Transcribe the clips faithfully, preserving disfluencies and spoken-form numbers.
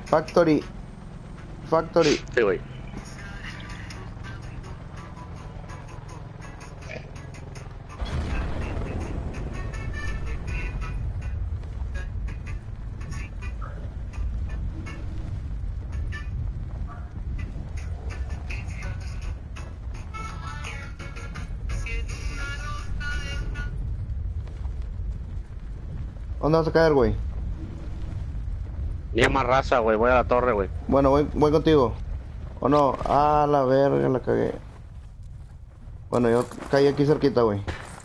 Factory. Factory. Sí, güey. ¿Dónde vas a caer, güey? Ni más raza, güey. Voy a la torre, güey. Bueno, voy, voy contigo. ¿O no? Ah, la verga, la cagué. Bueno, yo caí aquí cerquita, güey.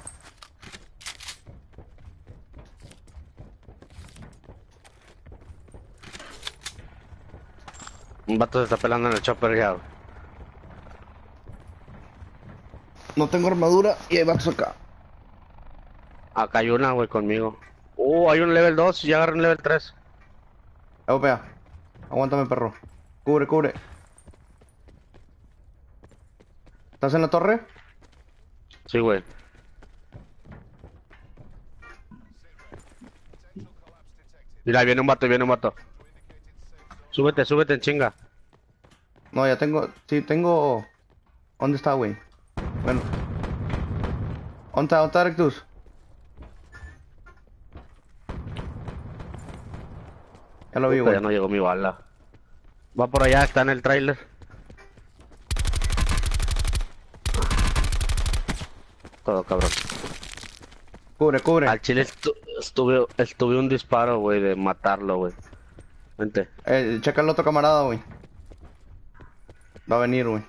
Un vato se está pelando en el chopper ya, güey. No tengo armadura y hay vatos acá. Acá hay una, güey, conmigo. Uh, hay un level dos y ya agarré un level tres. Eh, vea. Aguántame, perro. Cubre, cubre. ¿Estás en la torre? Sí, güey. Mira, ahí viene un vato, ahí viene un vato. Súbete, súbete en chinga. No, ya tengo... Sí, tengo... ¿Dónde está, güey? Bueno. ¿Dónde está, dónde está Rectus? Ya lo vi, Puta, güey. ya no llegó mi bala. Va por allá, está en el trailer. Todo cabrón. Cubre, cubre. Al chile estu- estuve, estuve un disparo, güey, de matarlo, güey. Vente. Eh, checa el otro camarada, güey. Va a venir, güey.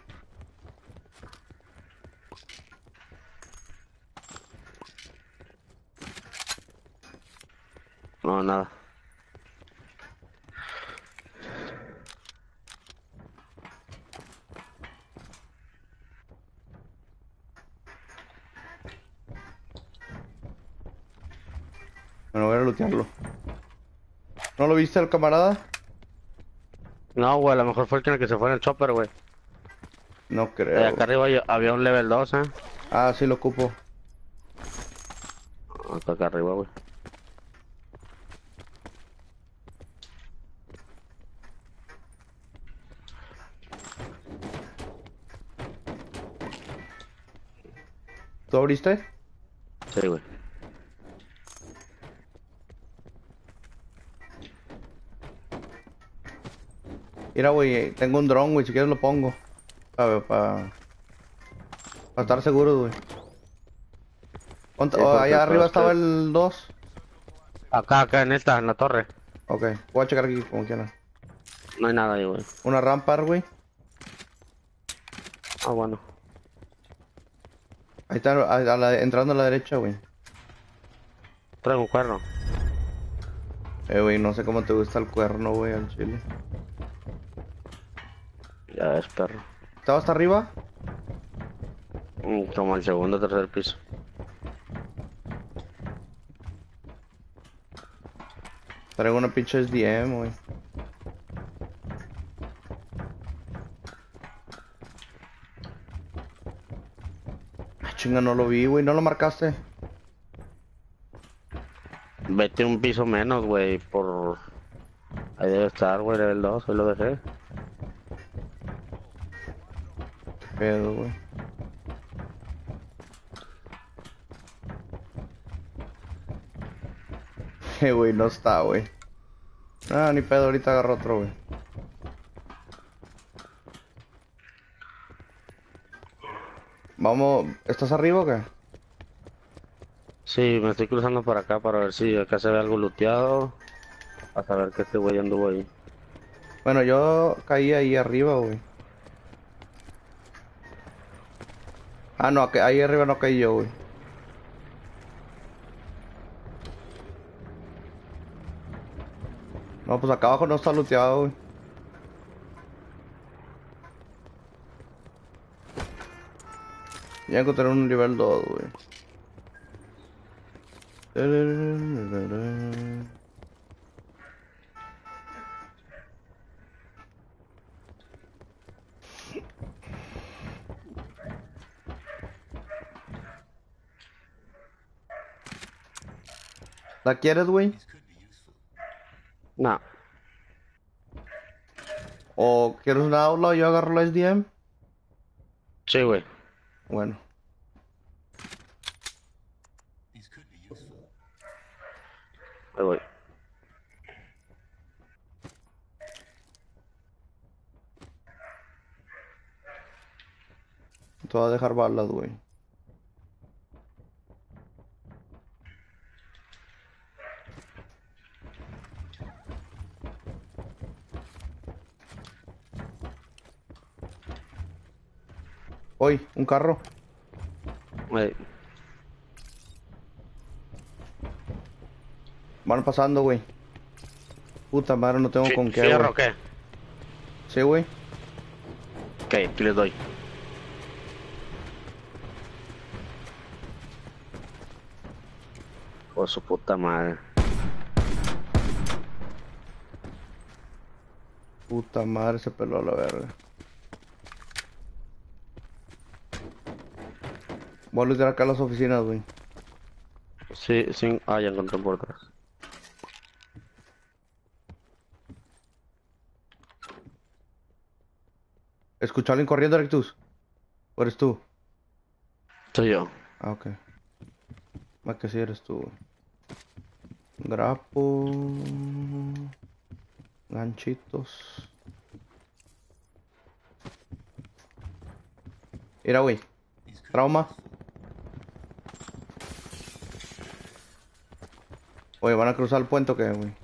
No, nada. Bueno, voy a lootearlo. ¿No lo viste el camarada? No, güey, a lo mejor fue el que se fue en el chopper, güey. No Eh, creo, acá güey. arriba hay- había un level dos, eh. Ah, sí lo ocupo. Acá, acá arriba, güey. ¿Tú abriste? Sí, güey. Mira, güey, tengo un dron, güey, si quieres lo pongo. Para, para, para estar seguro, güey. ¿Dónde- Sí, oh, porque allá arriba pues estaba que... el dos. Acá, acá en esta, en la torre. Ok, voy a checar aquí como quiera. No hay nada ahí, güey. Una rampa, güey. Ah, bueno. Ahí está, a- a la- entrando a la derecha, güey. Traigo un cuerno. Eh, güey, no sé cómo te gusta el cuerno, güey, al chile. Ya ves, perro. ¿Estaba hasta arriba? Mm, Como el segundo o tercer piso. Traigo una pinche S D M, güey. Ah, chinga, no lo vi, güey, no lo marcaste. Vete un piso menos, güey, por... Ahí debe estar, güey, level dos, ahí lo dejé. Qué pedo, güey. Eh, güey, no está, güey. Ah, ni pedo, ahorita agarro otro, güey. Vamos, ¿estás arriba o qué? Sí, me estoy cruzando para acá para ver si acá se ve algo looteado. A saber que este güey anduvo ahí. Bueno, yo caí ahí arriba, güey. Ah, no, que- ahí arriba no caí yo, güey. No, pues acá abajo no está looteado, güey. Ya encontré un nivel dos, güey. ¿La quieres, güey? No. ¿O quieres una outlaw y yo agarro la S D M? Sí, güey. Bueno, Ahí voy. te voy a dejar balas, güey. Hoy, un carro. Ahí. Van pasando, güey. Puta madre, no tengo Fi- con qué, ¿Fierro güey. o qué? Sí, güey. Ok, aquí les doy. Por su puta madre. Puta madre, se peló a la verga. Voy a lootear acá las oficinas, güey. Sí, sí. Ah, ya encontré por atrás. ¿Escuchó a alguien corriendo, Rectus? ¿O eres tú? Soy yo. Ah, ok. Más que sí eres tú, güey. Grapo. Ganchitos. Mira, güey. Trauma. Oye, ¿van a cruzar el puente o qué, güey?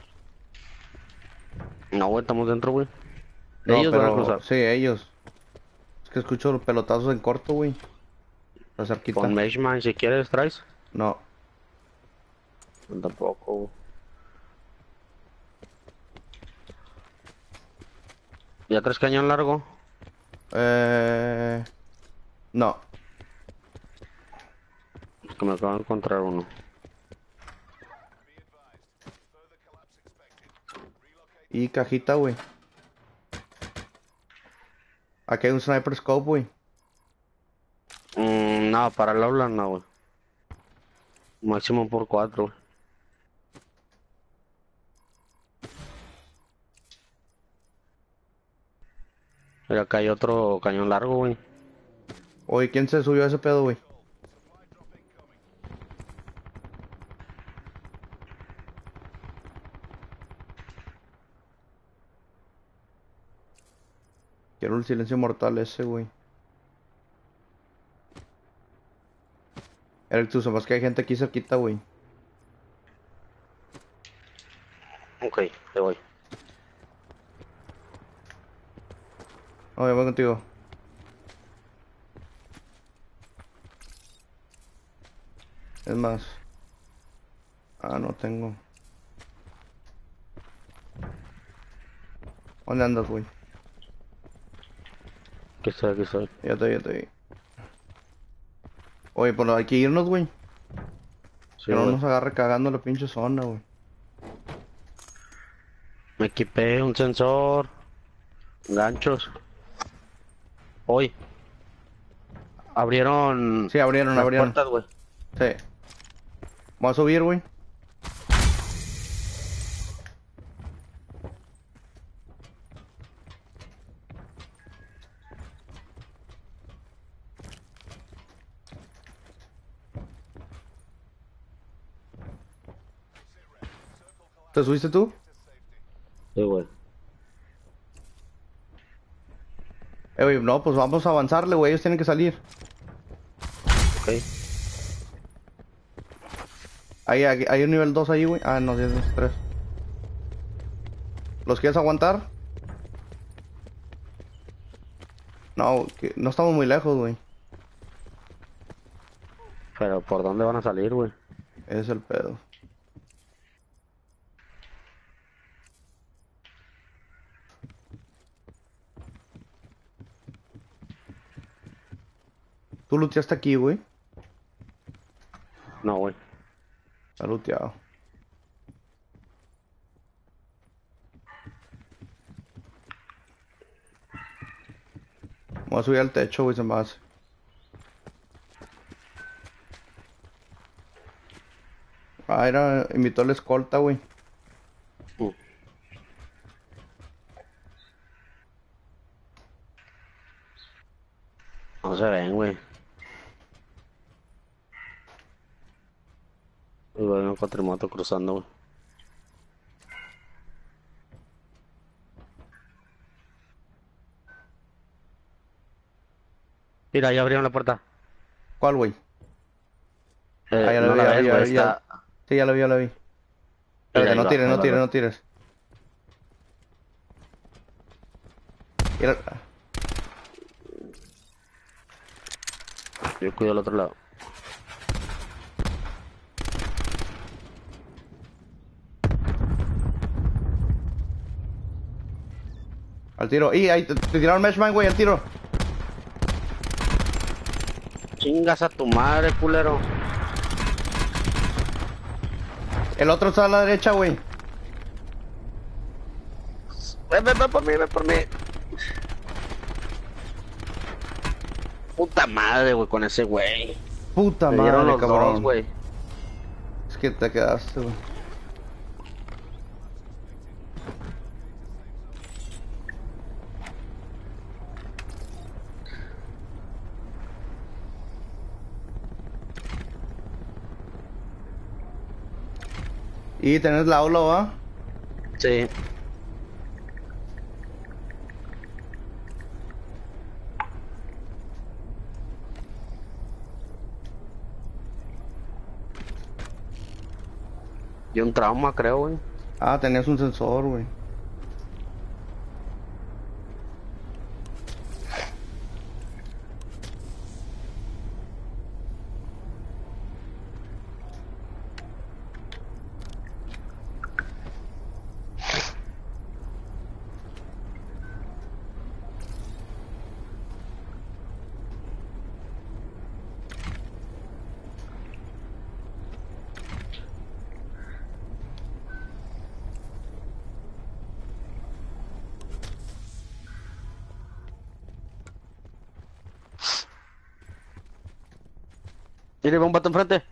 No, güey, estamos dentro, güey. No, Ellos van a pero... cruzar. Sí, ellos. Es que escucho los pelotazos en corto, güey. La Con cerquita. Meshman, si quieres, traes. No. No, tampoco, güey. ¿Ya traes cañón largo? Eh... No. Es que me acabo de encontrar uno. Y cajita, güey. Aquí hay un sniper scope, güey. Mm, no, para el aula no, güey. Máximo por cuatro, güey. Mira, acá hay otro cañón largo, güey. Oye, ¿quién se subió a ese pedo, güey? Quiero el silencio mortal ese, güey. Eric, tú sabes que hay gente aquí cerquita, güey. Ok, te voy. Oye, voy contigo. Es más. Ah, no tengo. ¿Dónde andas, güey? Aquí estoy, aquí estoy. Ya te vi, ya te vi. Oye, pues hay que irnos, güey. Sí, Que no güey. nos agarre cagando la pinche zona, güey. Me equipé un sensor, ganchos. Hoy abrieron Sí, abrieron, las abrieron. puertas, güey. Sí. Vamos a subir, güey. ¿Te subiste tú? Sí, güey. Eh, güey, no, pues vamos a avanzarle, güey. Ellos tienen que salir. Ok. Ahí, hay, hay un nivel dos ahí, güey. Ah, no, diez, tres. ¿Los quieres aguantar? No, que no estamos muy lejos, güey. Pero ¿por dónde van a salir, güey? Ese es el pedo. Tú looteaste aquí, güey. No, güey. Está looteado. Voy a subir al techo, güey, se me hace. Ah, era, invitó a la escolta, güey. Mm. No se ven, güey. Y voy en un cuatrimoto cruzando, güey. Mira, ya abrieron la puerta. ¿Cuál, güey? Ah, Eh, ya lo no vi, la ya, ves, ya, güey, ya. está... Sí, ya lo vi, ya lo vi. Mira, Espérate, ahí no va, tires, ahí no va el tires, no vato. tires. Mira, Yo cuido al otro lado. al tiro. ¡Y ahí te, te tiraron Meshman, güey, al tiro! Chingas a tu madre, culero. El otro está a la derecha, güey. Ven, ven, ven por mí, ven por mí. Puta madre, güey, con ese güey. Puta Me dieron madre, los dos, cabrón. güey. Es que te quedaste, güey. Y tenés la ola, ¿va? Sí. Y un trauma, creo, güey. Ah, tenías un sensor, güey. Mire, va un vato enfrente.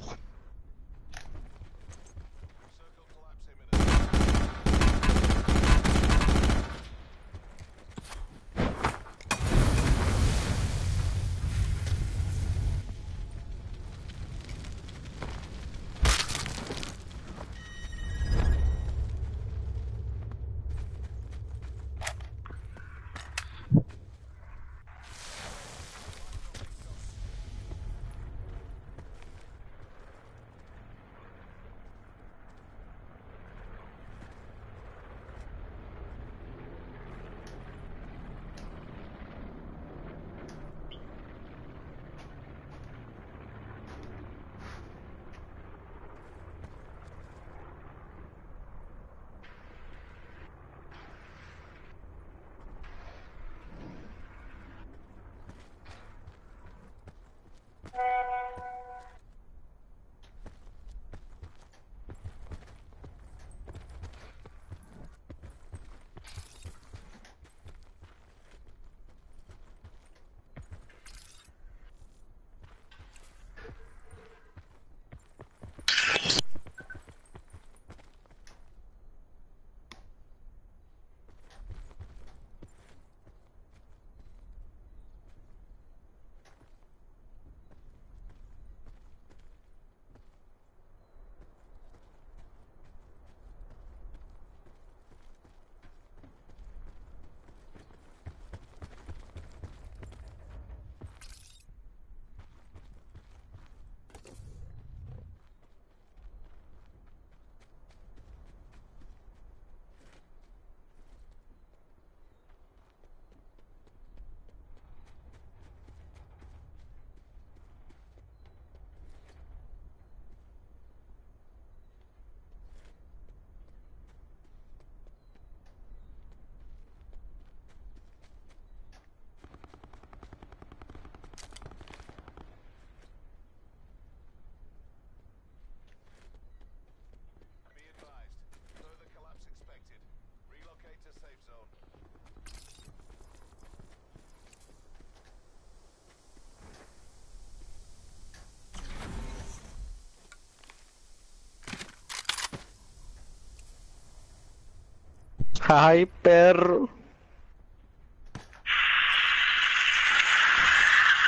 Ay, perro.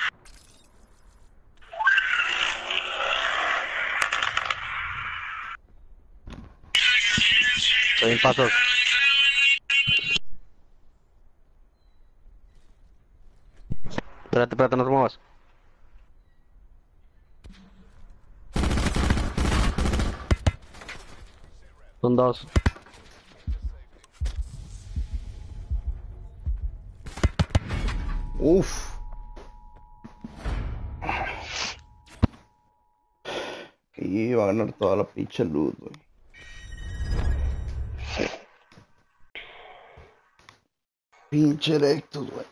Estoy en pasos. Espérate, espérate, no te muevas. Son dos. Uf. Y va a ganar toda la pinche luz, güey. Pinche Erectus, güey.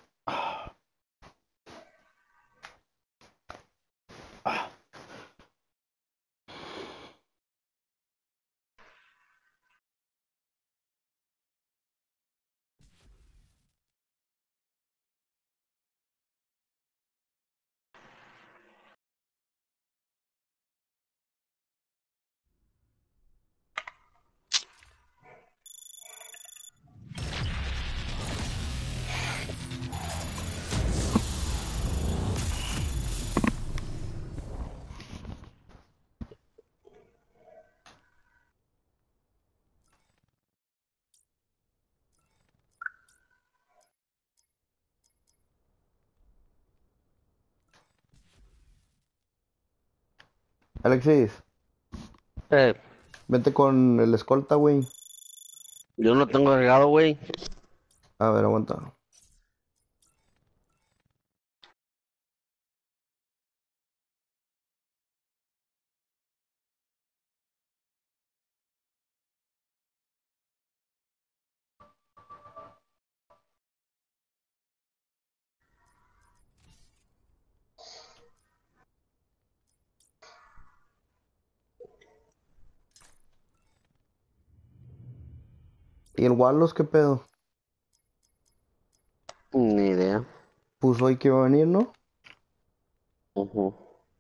Alexis, Eh, vente con el escolta, güey. yo no lo tengo agregado, güey. A ver, aguanta. ¿Y el Wallace qué pedo? Ni idea. Puso hoy que iba a venir, ¿no? Ujú.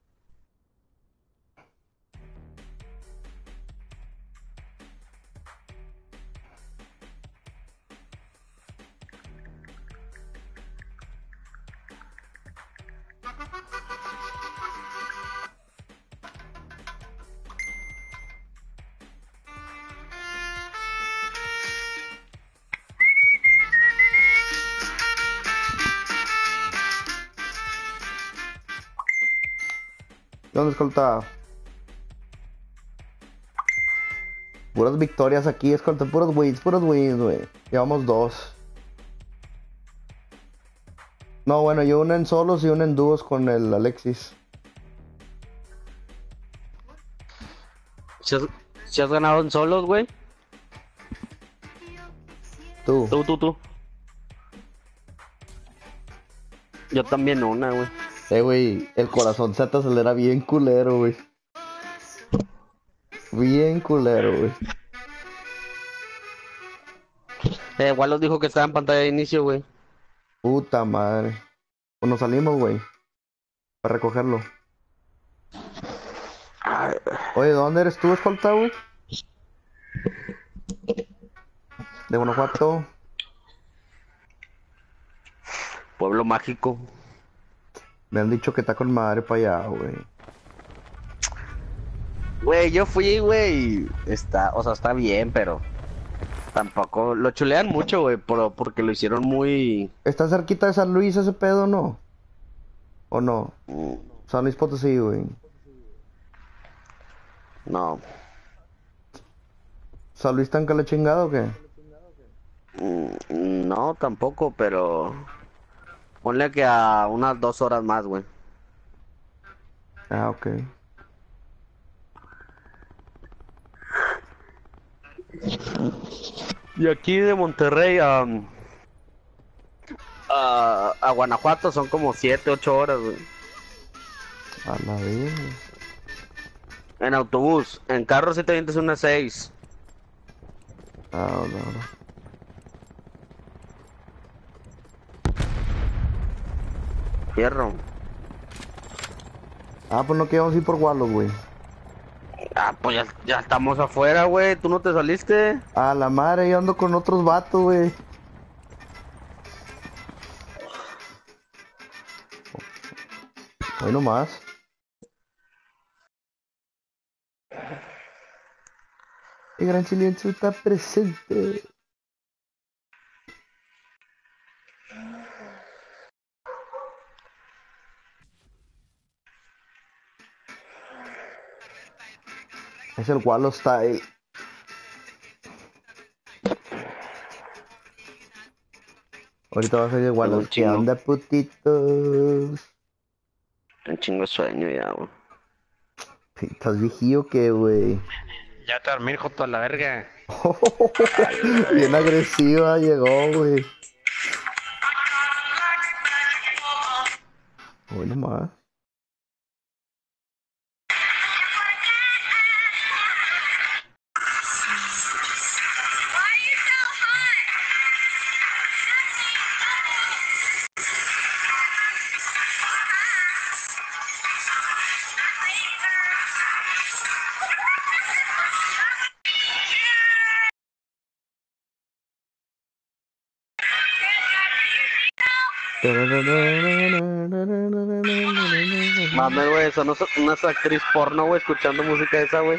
¿Qué onda, escolta? Puras victorias aquí, escolta. Puros wins, puros wins, güey. Llevamos dos. No, bueno, yo una en solos y una en dúos con el Alexis. ¿Si has, si has ganado en solos, güey? Tú. Tú, tú, tú. Yo también una, güey. Eh, güey, el corazón se te acelera bien culero, güey. Bien culero, güey. Eh, Wallace dijo que estaba en pantalla de inicio, güey. Puta madre. Pues nos salimos, güey. Para recogerlo. Ay, Oye, ¿dónde eres tú, escolta, güey? De Guanajuato. Pueblo mágico. Me han dicho que está con madre para allá, güey. Güey, yo fui, güey. Está, o sea, está bien, pero tampoco lo chulean mucho, güey, por- porque lo hicieron muy. ¿Está cerquita de San Luis ese pedo, no? ¿O no? mm, San Luis Potosí, güey. No, ¿San Luis tan que la chingada o qué? mm, no, tampoco, pero ponle que a unas dos horas más, güey. Ah, ok. Y aquí de Monterrey a, a, a Guanajuato son como siete, ocho horas, güey. A la vez. En autobús, en carro sí te avientas unas seis. Ah, no, no. Fierro. Ah, pues no quedamos ir por Wallos, güey. Ah, pues ya, ya estamos afuera, güey. ¿Tú no te saliste? A la madre, yo ando con otros vatos, güey. Hoy nomás. El gran silencio está presente. Es el Wallo Style. Ahorita va a salir el Tengo Wallo. un ¿Qué chingo, onda, putitos? un chingo de sueño ya, güey. ¿Estás viejillo qué, güey? Ya te dormir junto a la verga. Bien agresiva llegó, güey. Hoy nomás. Mames, güey, son unos- unas actriz porno, güey, escuchando música esa, güey.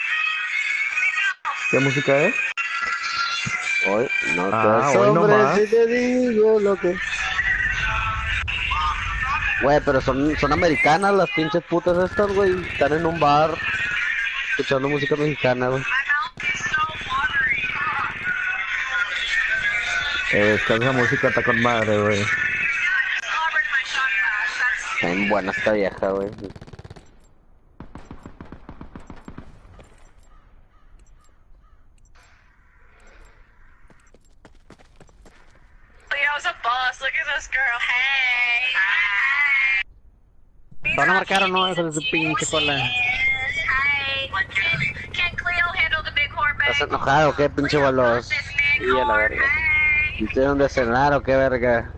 ¿Qué música es? Hoy, no te Ah, hoy asombres nomás. si te digo lo que... Güey, pero son, son americanas las pinches putas estas, güey. Están en un bar escuchando música mexicana, güey. Eh, es que esa música está con madre, güey. Está bien buena esta vieja, güey. Leo's a boss. Look at this girl. Hey. Hi. ¿Van a marcar o no? Eso de su pinche cola. Hi. Can, can Cleo handle the big horn bag? ¿Estás enojado o qué, pinche bolos? This big Sí, a la horn verga. bag. ¿Y usted dónde cenar o qué verga?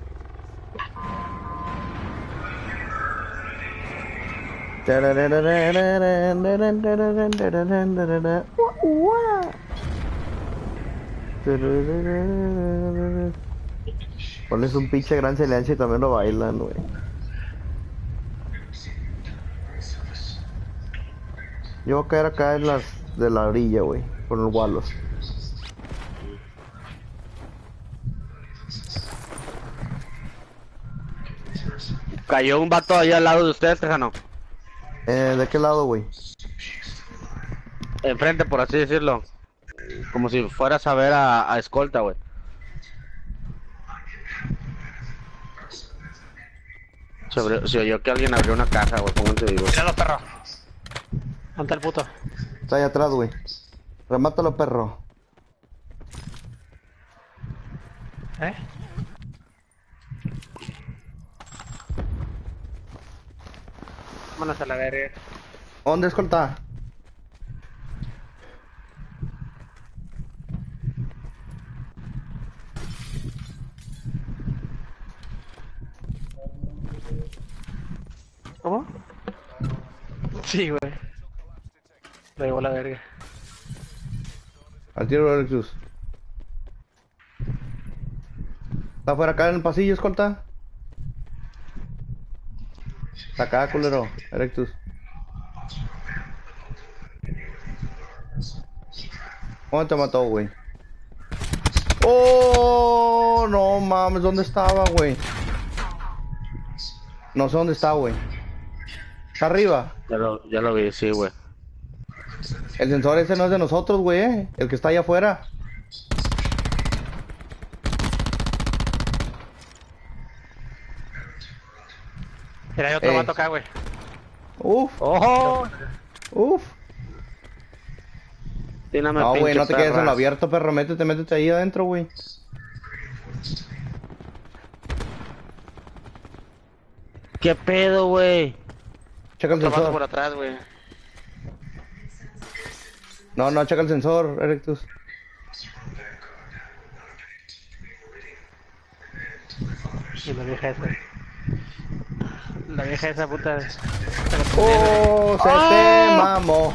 Pones un pinche gran silencio y también lo bailan, güey. Yo voy a caer acá en las de la orilla, güey, con los Wallos. Cayó un vato allá al lado de ustedes, Tejano. Eh, ¿de qué lado, güey? Enfrente, por así decirlo. Como si fueras a ver a, a escolta, güey. Se, abrió- se oyó que alguien abrió una caja, güey. Pónganse vivo. Míralo, perro. ¿Dónde está el puto? Está ahí atrás, güey. Remátalo, perro. ¿Eh? Vámonos a la verga. ¿Dónde escolta? ¿Cómo? Sí, güey. Lo llevo a la verga. Al tiro, Alexus. ¿Está por acá en el pasillo, escolta? Está acá, culero. Erectus. ¿Cómo te mató, güey? ¡Oh! No mames, ¿dónde estaba, güey? No sé dónde está, güey. Está arriba. Ya lo, ya lo vi, sí, güey. El sensor ese no es de nosotros, güey, eh. El que está allá afuera. Mira, hay otro Eh. vato acá, güey. Uf, ¡Ojo! uf. Tírame, No, güey, pinche no te quedes en perra. lo abierto, perro. Métete, métete ahí adentro, güey. ¿Qué pedo, güey? Checa el Otro vato por sensor. atrás, güey. No, no, checa el sensor, Erectus. Y la vieja esa. La vieja esa puta. ¡Oh! ¡Se te mamó!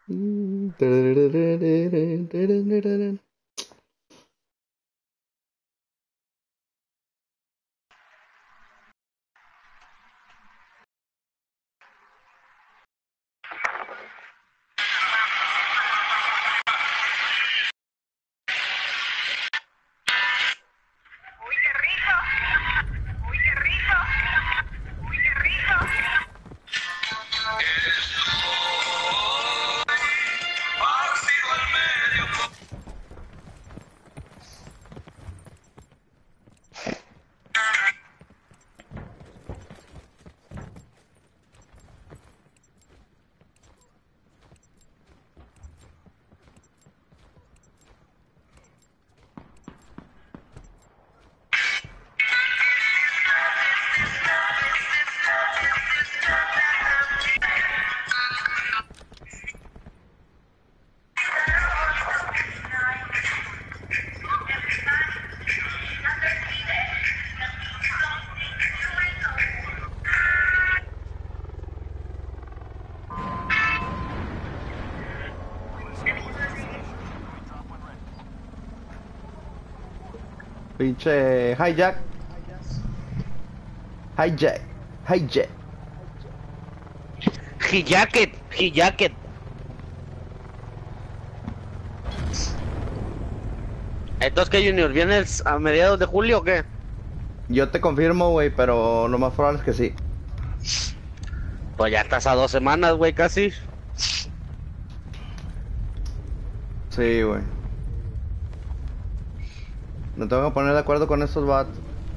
Uy, qué rico. Uy, qué rico. Uy, qué rico. Pinche hijack. Hijack. Hijack. Hijacket, hijacket. Entonces, ¿qué, Junior? ¿Vienes a mediados de julio o qué? Yo te confirmo, güey, pero lo más probable es que sí. Pues ya estás a dos semanas, güey, casi. Sí, güey. Me tengo que poner de acuerdo con estos vatos.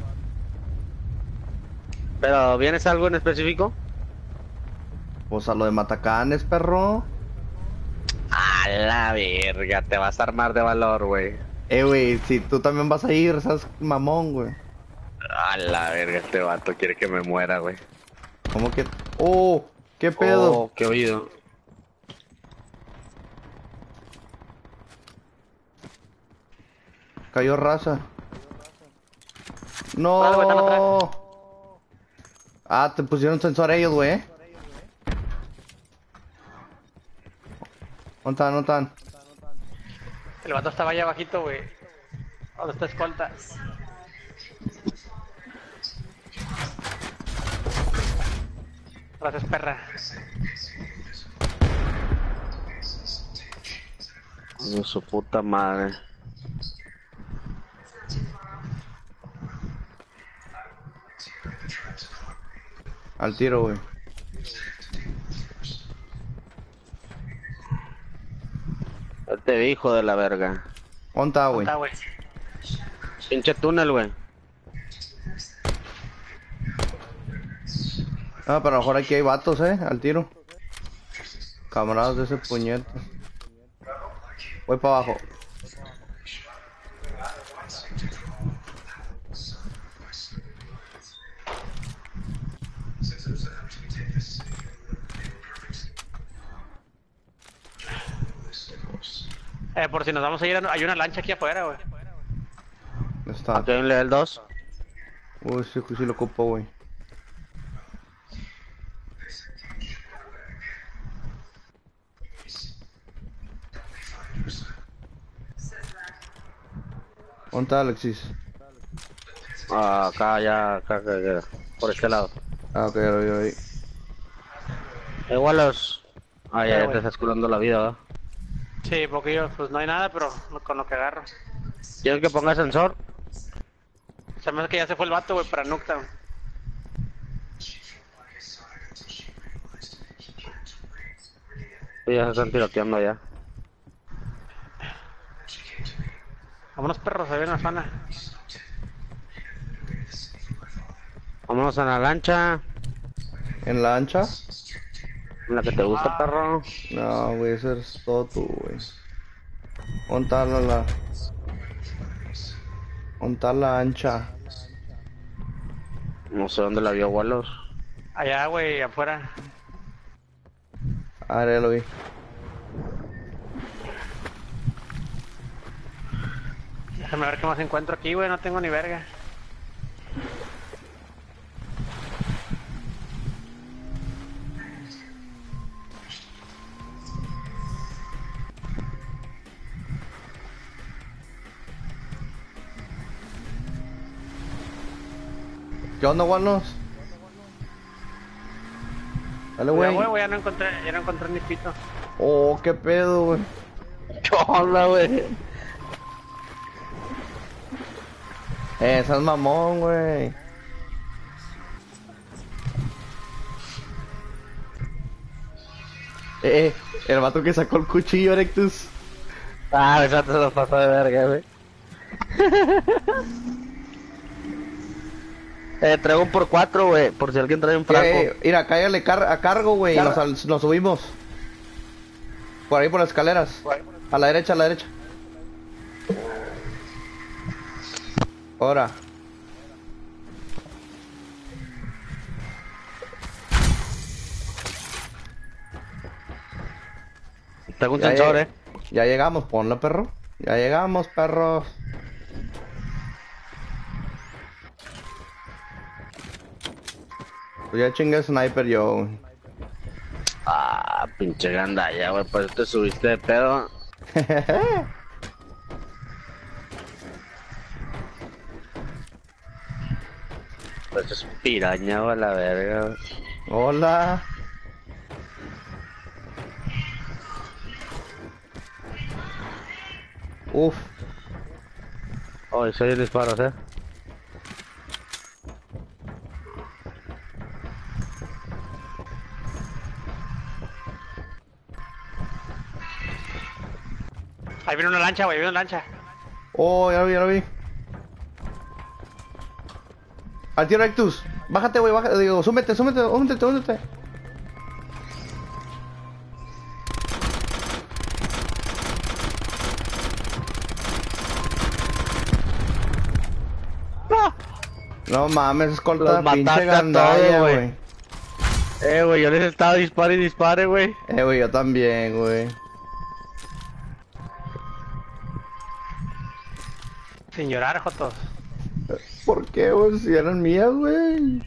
¿Pero vienes a algo en específico? Pues a lo de Matacanes, perro. A la verga, te vas a armar de valor, güey. Eh, güey, si tú también vas a ir, seas mamón, güey. A la verga, este vato quiere que me muera, güey. ¿Cómo que? Oh, qué pedo. Oh, qué oído. Cayó raza. Vale, güey, están atrás. No. Ah, te pusieron sensor ellos, güey. ¿eh? ¿Dónde están? ¿Dónde están? El vato estaba allá abajito, güey. ¿Dónde está escolta? Gracias, perra. De su puta madre. Al tiro, güey. Te vi, hijo de la verga. ¿Dónde está, güey? Está, güey. Pinche túnel, güey. Ah, pero a lo mejor aquí hay vatos, eh, al tiro. Camaradas de ese puñete. Voy para abajo. Eh, por si nos vamos a ir, a- hay una lancha aquí afuera, güey. Está. Aquí hay un level dos. Uy, sí, sí lo ocupo, güey. ¿Dónde está Alexis? Ah, acá, ya, acá, acá, acá, por este lado. Ah, ok, lo vi, lo vi. Igual los... Ah, Eh, ya, ya güey. te estás curando la vida, ¿verdad? Sí, porque yo, pues no hay nada, pero con lo que agarro. ¿Quieres que ponga sensor? Se me hace que ya se fue el vato, güey, para Nuketown. Sí, ya se están tiroteando ya. Vámonos, perros, se ve en la zona. Vámonos a la lancha. ¿En la ancha? En la que te gusta, perro. No, güey, eso es todo tú, güey. ¿Dónde está la, la... ¿Dónde está la ancha? No sé dónde la vio, Walos. Allá, güey, afuera. Ah, ya lo vi. Déjame ver qué más encuentro aquí, güey, no tengo ni verga. ¿Qué onda, Wanos? Dale, Güey, güey. güey, ya no encontré, ya no encontré ni pito. Oh, qué pedo, güey. ¿Qué onda, güey? Eh, seas mamón, güey. Eh, el vato que sacó el cuchillo, Erectus. Ah, eso te lo pasó de verga, güey. eh, traigo un por cuatro, güey, por si alguien trae un franco. Eh, mira, cállale car a cargo, güey, y nos, Carga. al- nos subimos. Por ahí por las escaleras. A la derecha, a la derecha. Ahora. Tengo un Ya, sensor, lleg- eh. ya llegamos, ponlo, perro. Ya llegamos, perros. Pues ya chingué sniper yo, güey. Ah, pinche gandalla, güey, por eso te subiste de pedo. Pues es piraña, güey, la verga, güey. Hola. Uf. Oh, soy disparos, eh. Ahí viene una lancha, güey, viene una lancha. Oh, ya lo vi, ya lo vi. Al tío Rectus. Bájate, güey, bájate. Digo, súmete, súmete, súmete, súmete. No mames, escolta, Los pinche mataste a gandalla, todos, güey. güey. Eh, güey, yo les estaba dispare y dispare, güey. Eh, güey, yo también, güey. Sin llorar, Jotos. ¿Por qué, güey? Si eran mías, güey.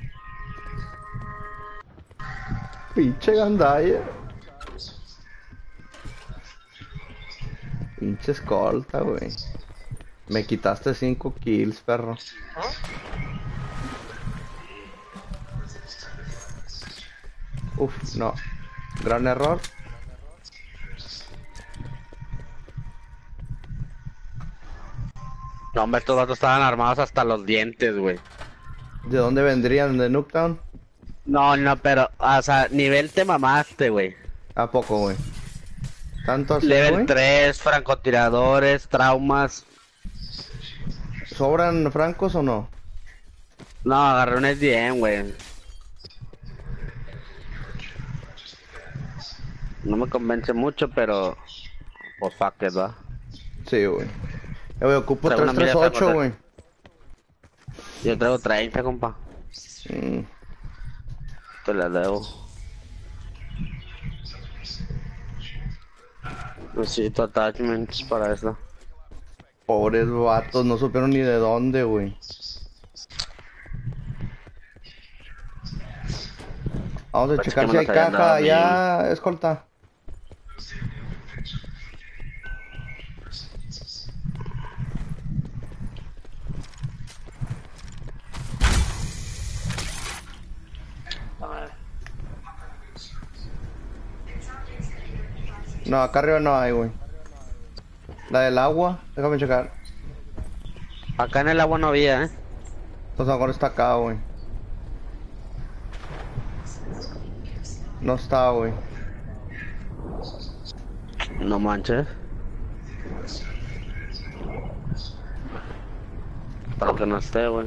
Pinche gandalla. Pinche escolta, güey. Me quitaste cinco kills, perro. Uf, no. Gran error. No, hombre, estos vatos estaban armados hasta los dientes, güey. ¿De dónde vendrían? ¿De Nuketown? No, no, pero, o sea, nivel te mamaste, güey. ¿A poco, güey? ¿Tanto así, Level güey? tres, francotiradores, traumas. ¿Sobran francos o no? No, agarré un S D M, güey. No me convence mucho, pero... Pues fuck it, va. Sí, güey. Eh, güey, ocupo Traigo una tres tres mira ocho, para güey. Yo traigo treinta, compa. Mm. Te la debo. Necesito attachments para eso. Pobres vatos, no supieron ni de dónde, güey. Vamos a Parece checar que si me hay los habían dado caja a mí. ya, escolta. No, acá arriba no hay, güey. La del agua, déjame checar. Acá en el agua no había, eh. Entonces ahora está acá, güey. No está, güey. No manches. Para que no esté, güey.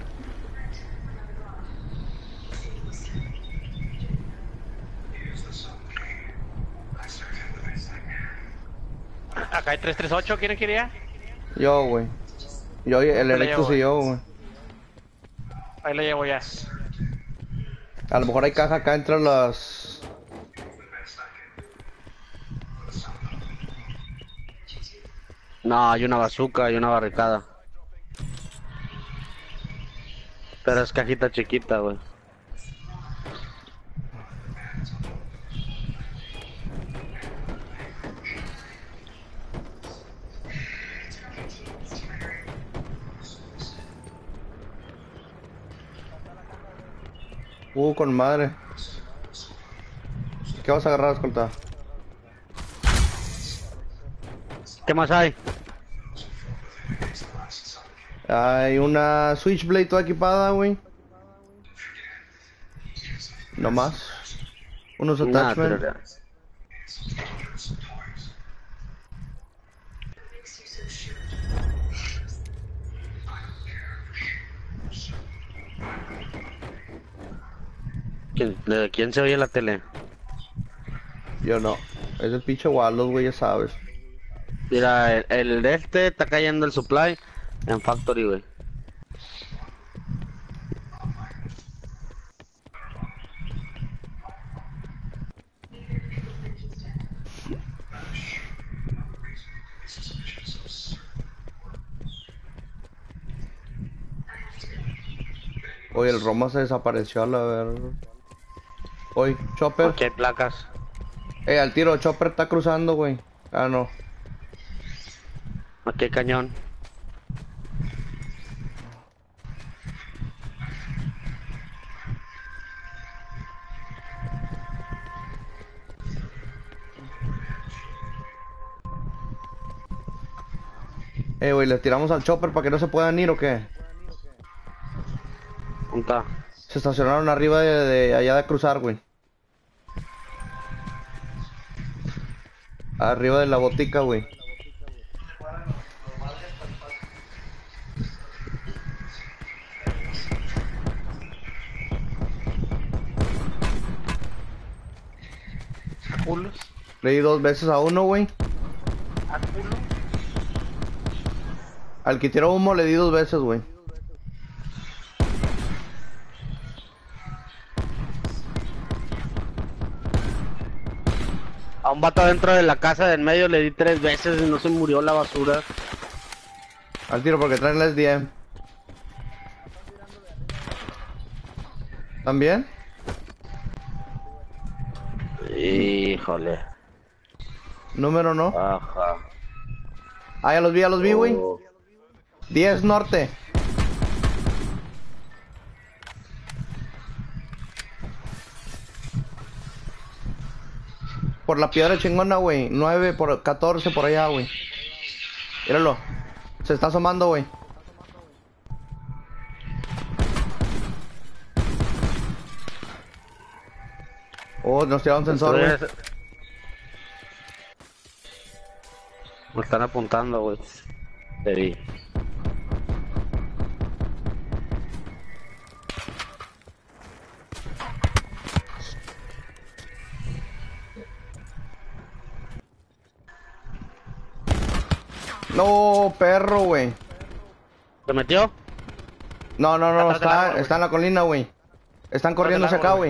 Acá hay tres tres ocho, ¿quién quería? Yo, güey. Yo, el la Erectus llevo, y yo, güey. Ahí lo llevo ya. A lo mejor hay caja acá entre las... No, hay una bazooka, hay una barricada. Pero es cajita chiquita, güey. Uh, con madre. ¿Qué vas a agarrar, escolta? ¿Qué más hay? Hay una Switchblade toda equipada, güey. No más. Unos Nada, attachments. tírale. ¿Quién, de quién se oye la tele? Yo no. Es el pinche Waldos, güey, ya sabes. Mira, el, el de este está cayendo el supply en Factory, güey. Oye, el Roma se desapareció a la ver. Oye, Chopper. Aquí hay placas. Eh, al tiro, Chopper está cruzando, güey. Ah, no. Aquí hay cañón. Eh, güey, ¿les tiramos al Chopper para que no se puedan ir o qué? Punta. Se estacionaron arriba de, de allá de cruzar, güey. Arriba de la botica, güey. A culos. Le di dos veces a uno, güey. A culo. Al que tiró humo le di dos veces, güey. A un vato dentro de la casa de en medio le di tres veces y no se murió la basura. Al tiro porque traen la S D M. ¿También? Híjole. Número no. Ajá. Ah, ya los vi, ya los vi, güey. Oh. diez norte. Por la piedra chingona, güey. nueve por catorce por allá, güey. Míralo. Se está asomando, güey. Oh, nos tiraron un sensor, güey. Entonces, me están apuntando, güey. Te vi. No, perro, güey. ¿Te metió? No, no, no, Atrás del árbol, está, güey. está en la colina, güey. Están corriendo hacia del acá, árbol, güey.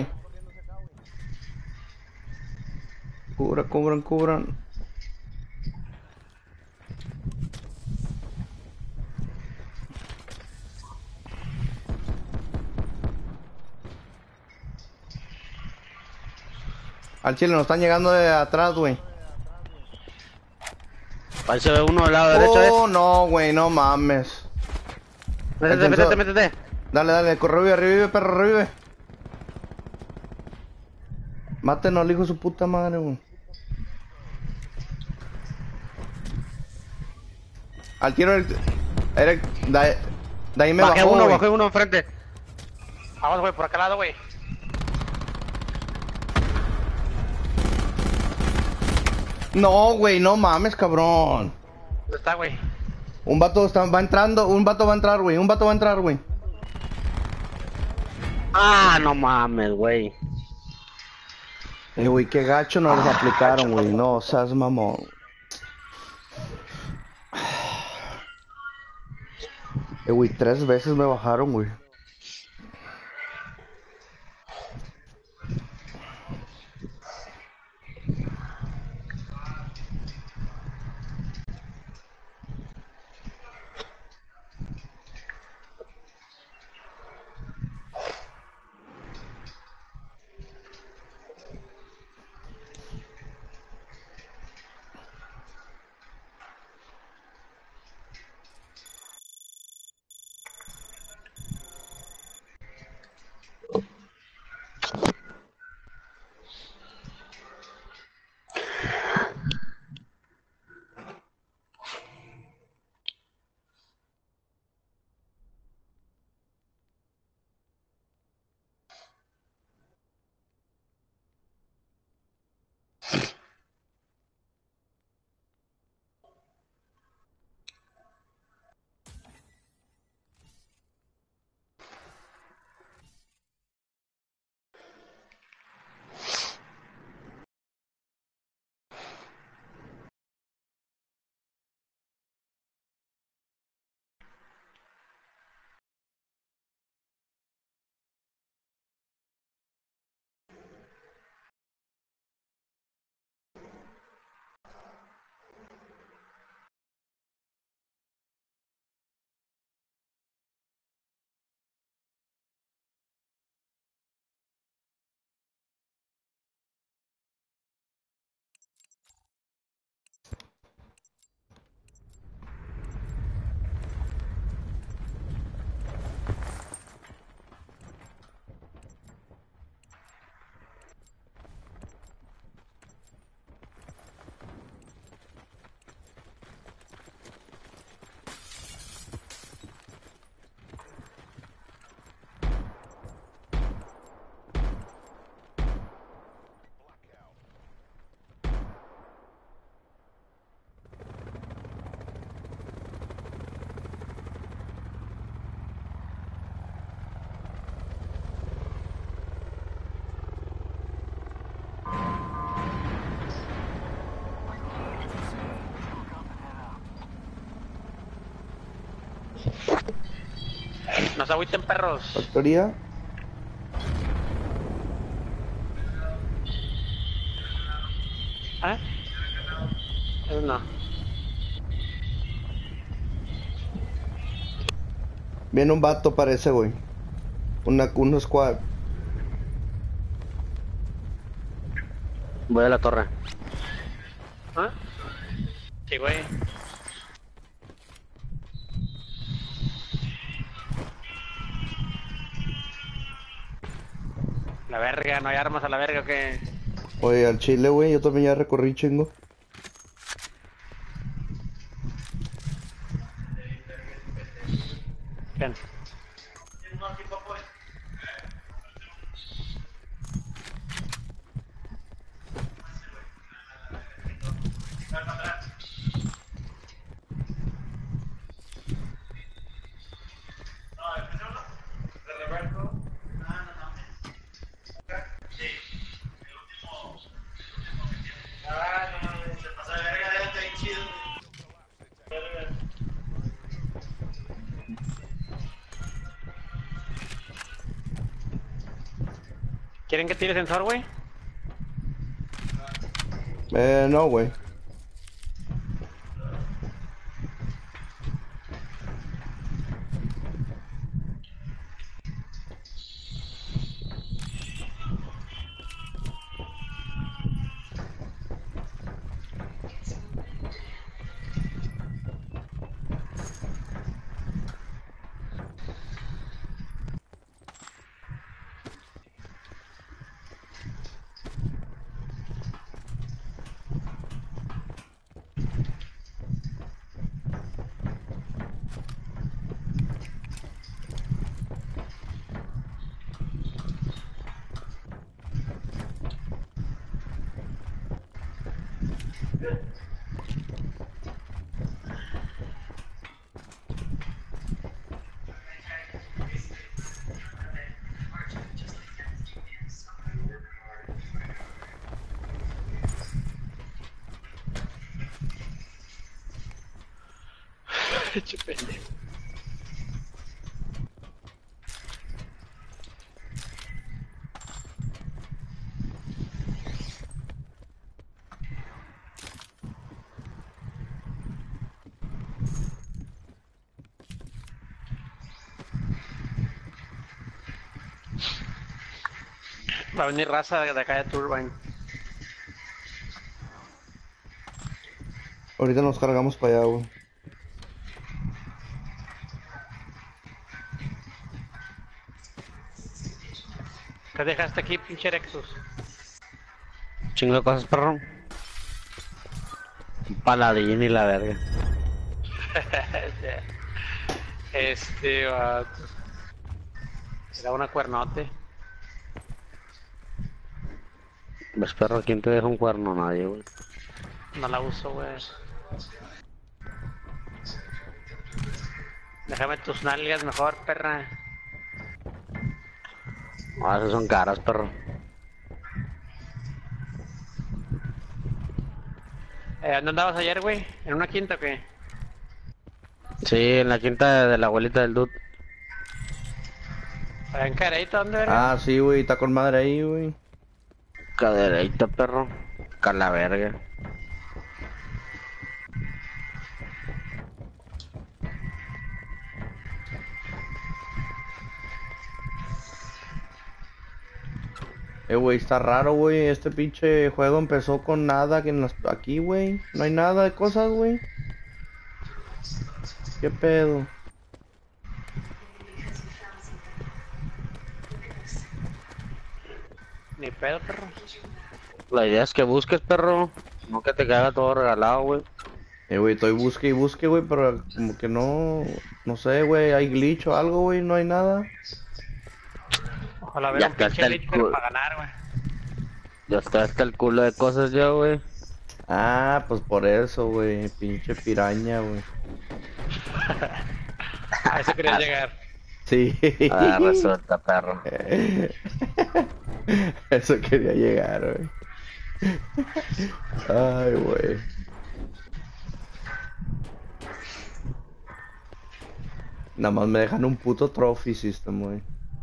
Cubran, cubran, cubran. Al chile nos están llegando de atrás, güey. Ahí se ve uno del lado derecho, ¿eh? Oh, no, güey, no mames. Métete, el métete, sensor. métete. Dale, dale, corre, revive, revive, perro, revive. Mátenos al hijo de su puta madre, güey. Al tiro el... Eric, de, de ahí me Bajé bajó, uno, güey. bajé uno enfrente. Vamos, güey, por acá al lado, güey. No, güey, no mames, cabrón. ¿Dónde está, güey? Un vato está, va entrando, un vato va a entrar, güey. Un vato va a entrar, güey. Ah, no mames, güey. Eh, güey, qué gacho nos los aplicaron, güey. No, seas mamón. Eh, güey, tres veces me bajaron, güey. se agüiten, perros. Factoría. ¿Eh? Eso no. Viene un vato, parece, güey. Una, un squad. Voy a la torre. ¿Ah? Sí, güey. La verga, no hay armas a la verga, ¿o qué? Oye, al chile, güey, yo también ya recorrí chingo. ¿Quién? ¿Quieren que tire sensor, güey? Eh, no, güey. Che pendejo. Va a venir raza de acá de Turbine. Ahorita nos cargamos para allá, güey. ¿Qué dejaste aquí, pinche Rexus? Chingo de cosas, perro. Un paladín y la verga. Este, vato. Era una cuernote. ¿Ves, perro? ¿Quién te deja un cuerno? Nadie, güey. No la uso, güey. Déjame tus nalgas mejor, perra. Ah, esas son caras, perro. Eh, ¿Dónde andabas ayer, güey? ¿En una quinta o qué? Sí, en la quinta de, de la abuelita del dude. ¿En Careita? ¿Dónde era? Ah, sí, güey, está con madre ahí, güey. Cadereita, perro. Cala verga. Eh, güey, está raro, güey. Este pinche juego empezó con nada que en las... aquí, güey. No hay nada de cosas, güey. ¿Qué pedo? Ni pedo, perro. La idea es que busques, perro. No que te caiga todo regalado, güey. Eh, güey, estoy busque y busque, güey, pero como que no... No sé, güey, hay glitch o algo, güey, no hay nada. Ojalá ver Ya un que pinche hasta el glitch, pero culo. para ganar, güey. Ya está hasta el culo de cosas yo, güey. Ah, pues por eso, güey, pinche piraña, güey. A eso quería llegar. Sí. Ah, resulta, perro. Eso quería llegar, güey. Ay, güey. Nada más me dejan un puto trophy system, güey.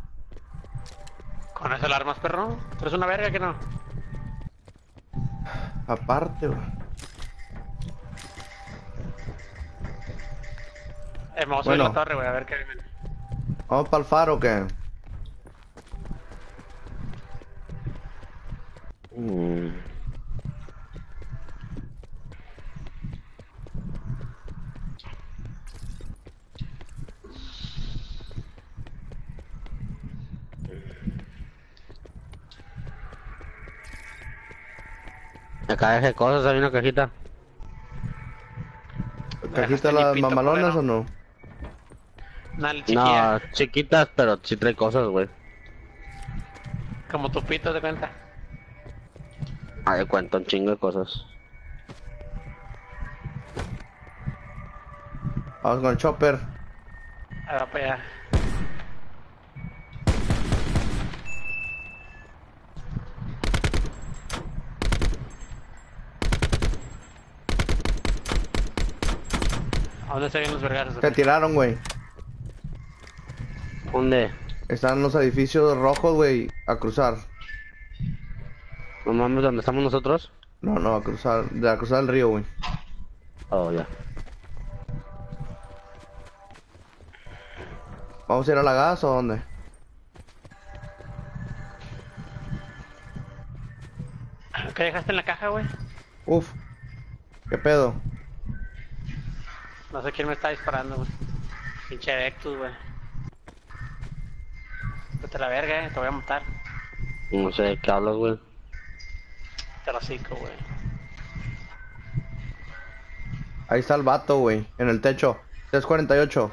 Con eso la armas, perro. Tú eres una verga que no. Aparte, güey. Eh, vamos a subir Bueno. la torre, güey, a ver qué viene. ¿Vamos para el faro o qué? Mm. Acá dejé cosas, hay una cajita. ¿Cajita dejaste las limpito, mamalonas culero. o no? Una chiquilla. No, chiquitas, pero sí trae cosas, güey. Como tu pito, ¿te cuenta? Ah, de cuenta un chingo de cosas. Vamos con el chopper. Ahí va para allá. ¿A dónde se vienen los vergazos? Se tiraron, güey. ¿Dónde? Están los edificios rojos, güey. A cruzar. No mames, ¿dónde estamos nosotros? No, no, a cruzar. De a cruzar el río, güey. Oh, ya. ¿Vamos a ir a la gas o dónde? ¿Qué dejaste en la caja, güey? Uf. ¿Qué pedo? No sé quién me está disparando, güey. Pinche Vectus, güey. Vete a la verga, eh. Te voy a matar. No sé de qué hablas, güey. Te lo hocico, güey. Ahí está el vato, güey. En el techo. tres cuarenta y ocho.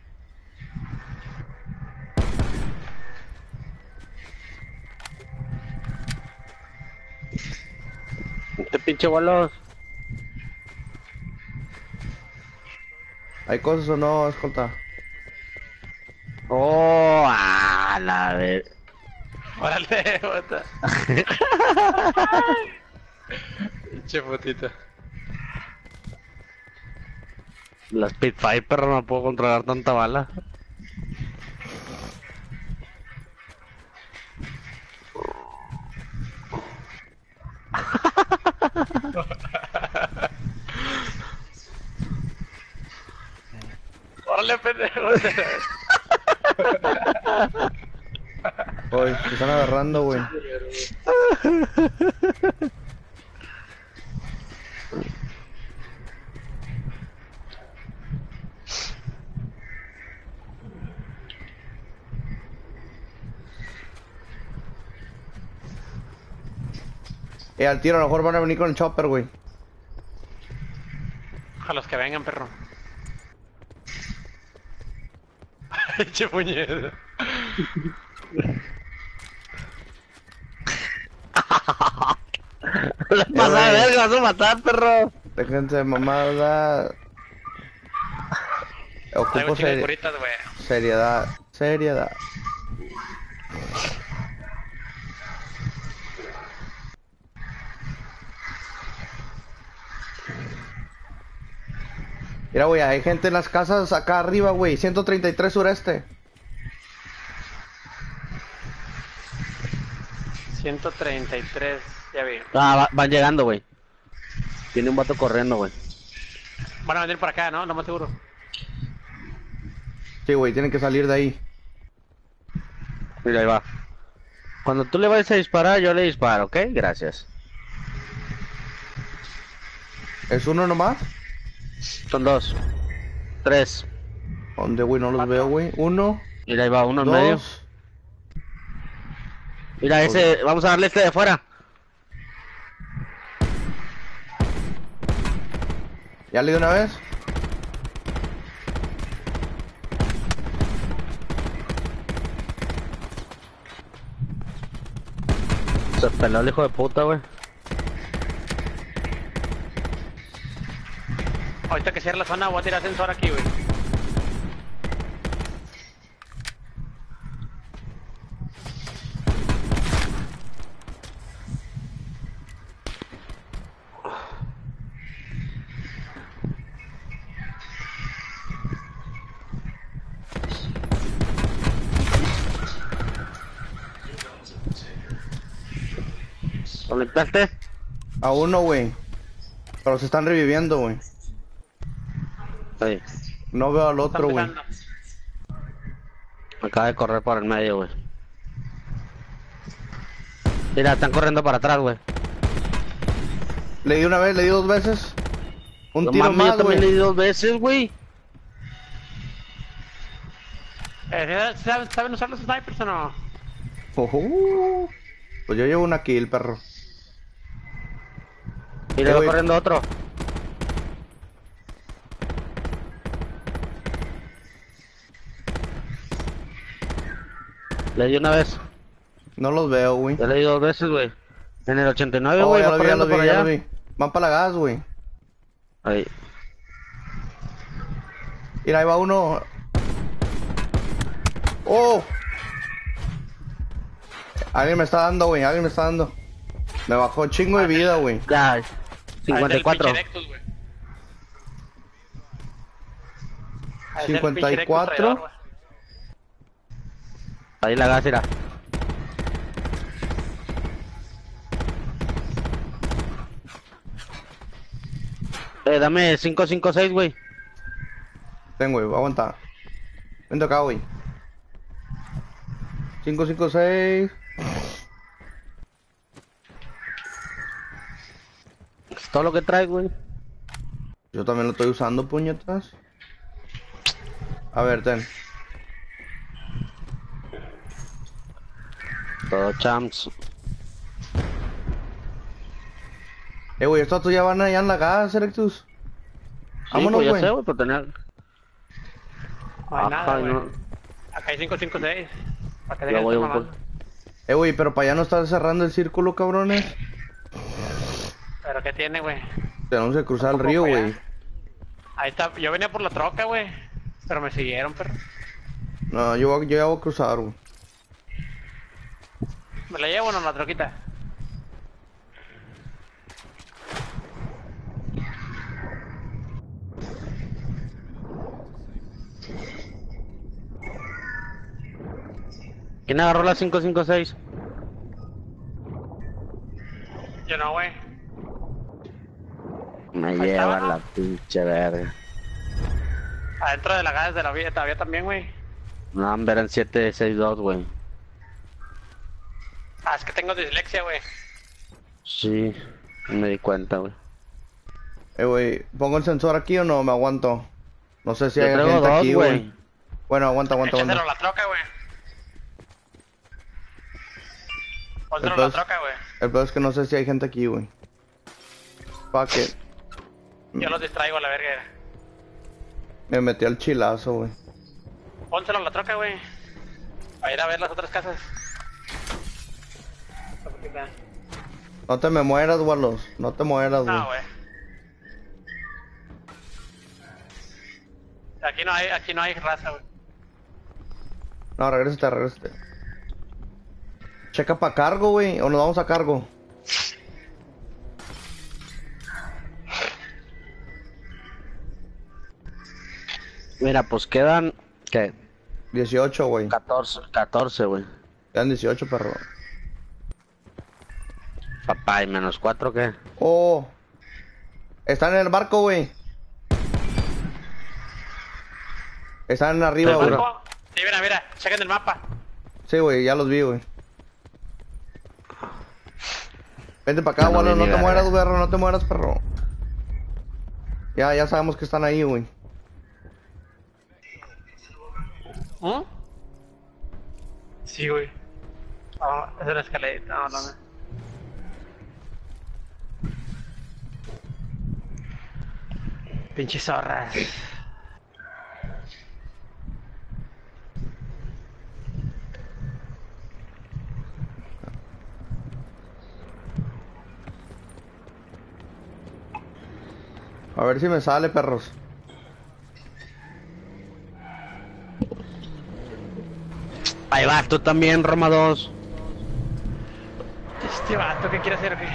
Este pinche bolos. ¿Hay cosas o no, escolta? Oh, a la vez. Órale, bota. Pinche putita. La Spitfire, perro, no puedo controlar tanta bala. Órale, pendejo. Oye, se están agarrando, güey. Eh, al tiro, a lo mejor van a venir con el chopper, güey. A los que vengan, perro. Pinche puñeta. La pasada de güey. verga, vas a matar, perro. Déjense de mamada. Traigo Ocupo un chingo de seri- curitas, güey. seriedad. Seriedad. Mira, güey, hay gente en las casas acá arriba, güey. ciento treinta y tres sureste. ciento treinta y tres, ya vi. Ah, va- van llegando, güey. Tiene un vato corriendo, güey. Van a venir por acá, ¿no? Lo más seguro. Sí, güey, tienen que salir de ahí. Mira, ahí va. Cuando tú le vayas a disparar, yo le disparo, ¿ok? Gracias. ¿Es uno nomás? Son dos. Tres. ¿Dónde, güey? No los veo, güey. Uno, Mira, ahí va uno en medio. dos. Mira, ese, vamos a darle este de afuera. ¿Ya le di una vez? Se peló el hijo de puta, güey. Ahorita que cierre la zona, voy a tirar sensor aquí, güey. ¿Lo limpiaste? A uno, güey. Pero se están reviviendo, güey. Sí. No veo al Están otro, güey. pegando. Acaba de correr por el medio, güey. Mira, están corriendo para atrás, güey. Le di una vez, le di dos veces. Un No tiro mames, yo más, también le güey. di dos veces, güey. Eh, ¿saben, ¿Saben usar los snipers o no? Ujú. Pues yo llevo una kill, perro. Mira, Eh, va güey. corriendo otro. Le di una vez. No los veo, güey. Ya le di dos veces, güey. En el ochenta y nueve, Oh, güey, ya va lo vi, ya lo corriendo vi, por ya lo allá. vi. Van para la gas, güey. Ahí. Mira, ahí va uno. ¡Oh! Alguien me está dando, güey. Alguien me está dando. Me bajó chingo de vida, güey. Ya. cincuenta y cuatro. Ah, es del pinche Nexus, güey. Ah, es del cincuenta y pinche Nexus cuatro. traidor, güey. Ahí la gas, mira. Eh, dame cinco cinco seis, güey. Tengo, güey. Aguanta. Vente acá, güey. cinco cinco seis. Es todo lo que traes, güey. Yo también lo estoy usando, puñetas. A ver, ten. Todo champs. Eh, güey, estos tú ya van allá en la gas, Erectus. Sí, Vámonos, pues ya güey. sé, güey, pero tener... No hay nada, Ajá, güey. no. Acá hay cinco cinco seis. Para que Ya dejen voy de un estar poco. mamando. Eh, güey, pero para allá no estar cerrando el círculo, cabrones. Pero ¿qué tiene, güey? Tenemos que cruzar el Tampoco río, para güey. allá. Ahí está. Yo venía por la troca, güey. Pero me siguieron, perro. No, yo, voy- yo ya voy a cruzar, güey. ¿Me la llevo o no la troquita? ¿Quién agarró la cinco cinco seis? Yo no, güey. Me Ahí lleva estaba, ¿no? la pinche verga. Adentro de la gas de la vía todavía también, güey. No, hombre, eran siete seis dos, güey. Ah, es que tengo dislexia, güey. Sí, me di cuenta, güey. Eh, güey, ¿pongo el sensor aquí o no? Me aguanto. No sé si Yo hay traigo gente dos, aquí, güey. güey. Bueno, aguanta, aguanta, Échaselo aguanta. a la troca, güey. Pónselo a Entonces- la troca, güey. El peor es que no sé si hay gente aquí, güey. Fuck it. Yo los distraigo a la verga. Me metí al chilazo, güey. Pónselo a la troca, güey. A ir a ver las otras casas. No te me mueras, Walos. No te mueras, güey. No, güey. Aquí no hay, aquí no hay raza, güey. No, regrésate, regrésate. Checa pa' cargo, güey. O nos vamos a cargo. Mira, pues quedan, ¿qué? dieciocho, güey. catorce, catorce, güey. Quedan dieciocho, perro. Papá, ¿y menos cuatro qué? Oh. Están en el barco, güey. Están arriba, Sí, güey. pero- ¿Marco? Sí, mira, mira. Chequen el mapa. Sí, güey, ya los vi, güey. Vente para acá, Ya no Walos. vi No ni te verga. mueras, perro. No te mueras, perro. Ya, ya sabemos que están ahí, güey. ¿Mm? Sí, güey. Vamos, es una escalerita. No, no, no. Pinches zorras. A ver si me sale, perros. Ahí va, tú también, Roma dos. Este vato, ¿qué quiere hacer o qué?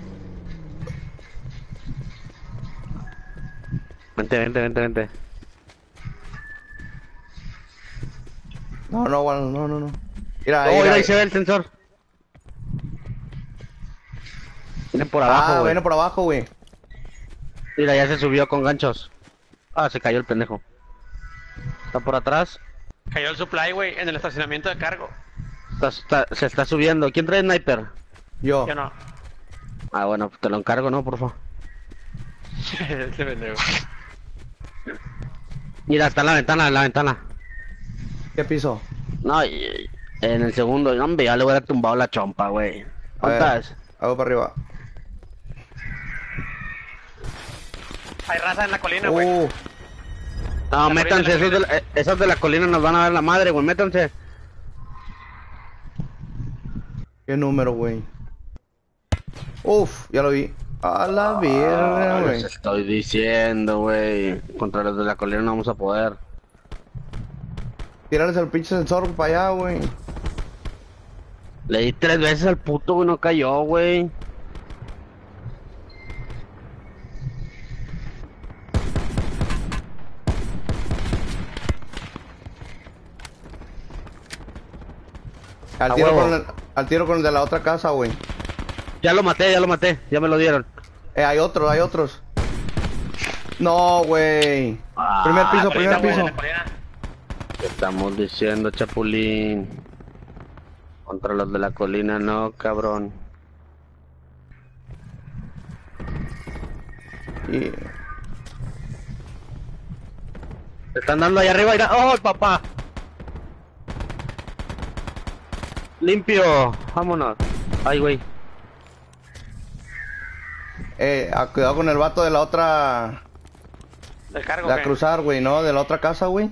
Vente, vente, vente, vente. No, no, Walos, no, no, no. Mira, Oh, mira, mira, ahí se ve el sensor. Vienen por abajo, Ah, güey. viene por abajo, güey. Mira, ya se subió con ganchos. Ah, se cayó el pendejo. Está por atrás. Cayó el supply, güey, en el estacionamiento de cargo. Está- está- se está subiendo. ¿Quién trae sniper? Yo. Yo no. Ah, bueno, te lo encargo, ¿no? Por favor. Este pendejo. Mira, está en la ventana, en la ventana. ¿Qué piso? No, y- y- en el segundo, no, hombre, ya le hubiera tumbado la chompa, güey. A ¿Dónde ver, estás? hago para arriba. Hay raza en la colina, güey. Uh, No, La métanse, colina, la esos de, la, eh, esos de la colina nos van a dar la madre, güey, métanse. ¿qué número, güey? Uf, ya lo vi. A la verga, Ah, güey. les estoy diciendo, güey. Contra los de la colina no vamos a poder. Tírales el pinche sensor para allá, güey. Le di tres veces al puto, güey, no cayó, güey. Al A tiro, huevo. con el, al tiro con el de la otra casa, güey. Ya lo maté, ya lo maté, ya me lo dieron. Eh, hay otros, hay otros. No, güey. Primer piso, Ah, primer colina, güey, piso. en la colina. ¿Qué estamos diciendo, Chapulín? Contra los de la colina, no, cabrón. Y... Te están dando ahí arriba, mira. ¡Oh, papá! Limpio, vámonos. Ay, güey. Eh, ah, cuidado con el vato de la otra... Del cargo, De güey. a cruzar, güey, ¿no? De la otra casa, güey.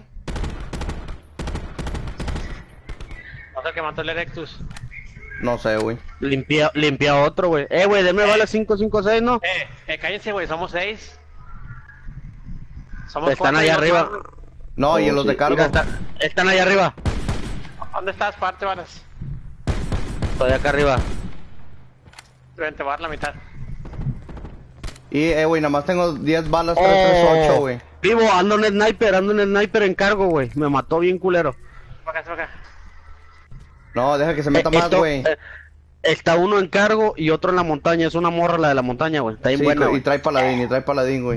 No sé el que mató el Erectus. No sé, güey. Limpia, limpia otro, güey. Eh, güey, denme vale cinco cinco seis, ¿no? Eh, eh, cállense, güey, somos seis. Somos Están cuatro ahí y dos arriba. más, güey. No, y Oh, los de sí. cargo. Mira, está- están ahí arriba. ¿Dónde estás, parte, balas? Estoy acá arriba. Ven, te voy a dar la mitad. Y, eh, güey, nada más tengo diez balas, tres tres ocho, güey. Vivo, ando en sniper, ando en sniper en cargo, güey. Me mató bien culero. Para acá, para acá. No, deja que se meta Eh, más, esto- güey. eh, está uno en cargo y otro en la montaña. Es una morra la de la montaña, güey. Está bien Sí, buena, y güey. trae paladín, y trae paladín, güey.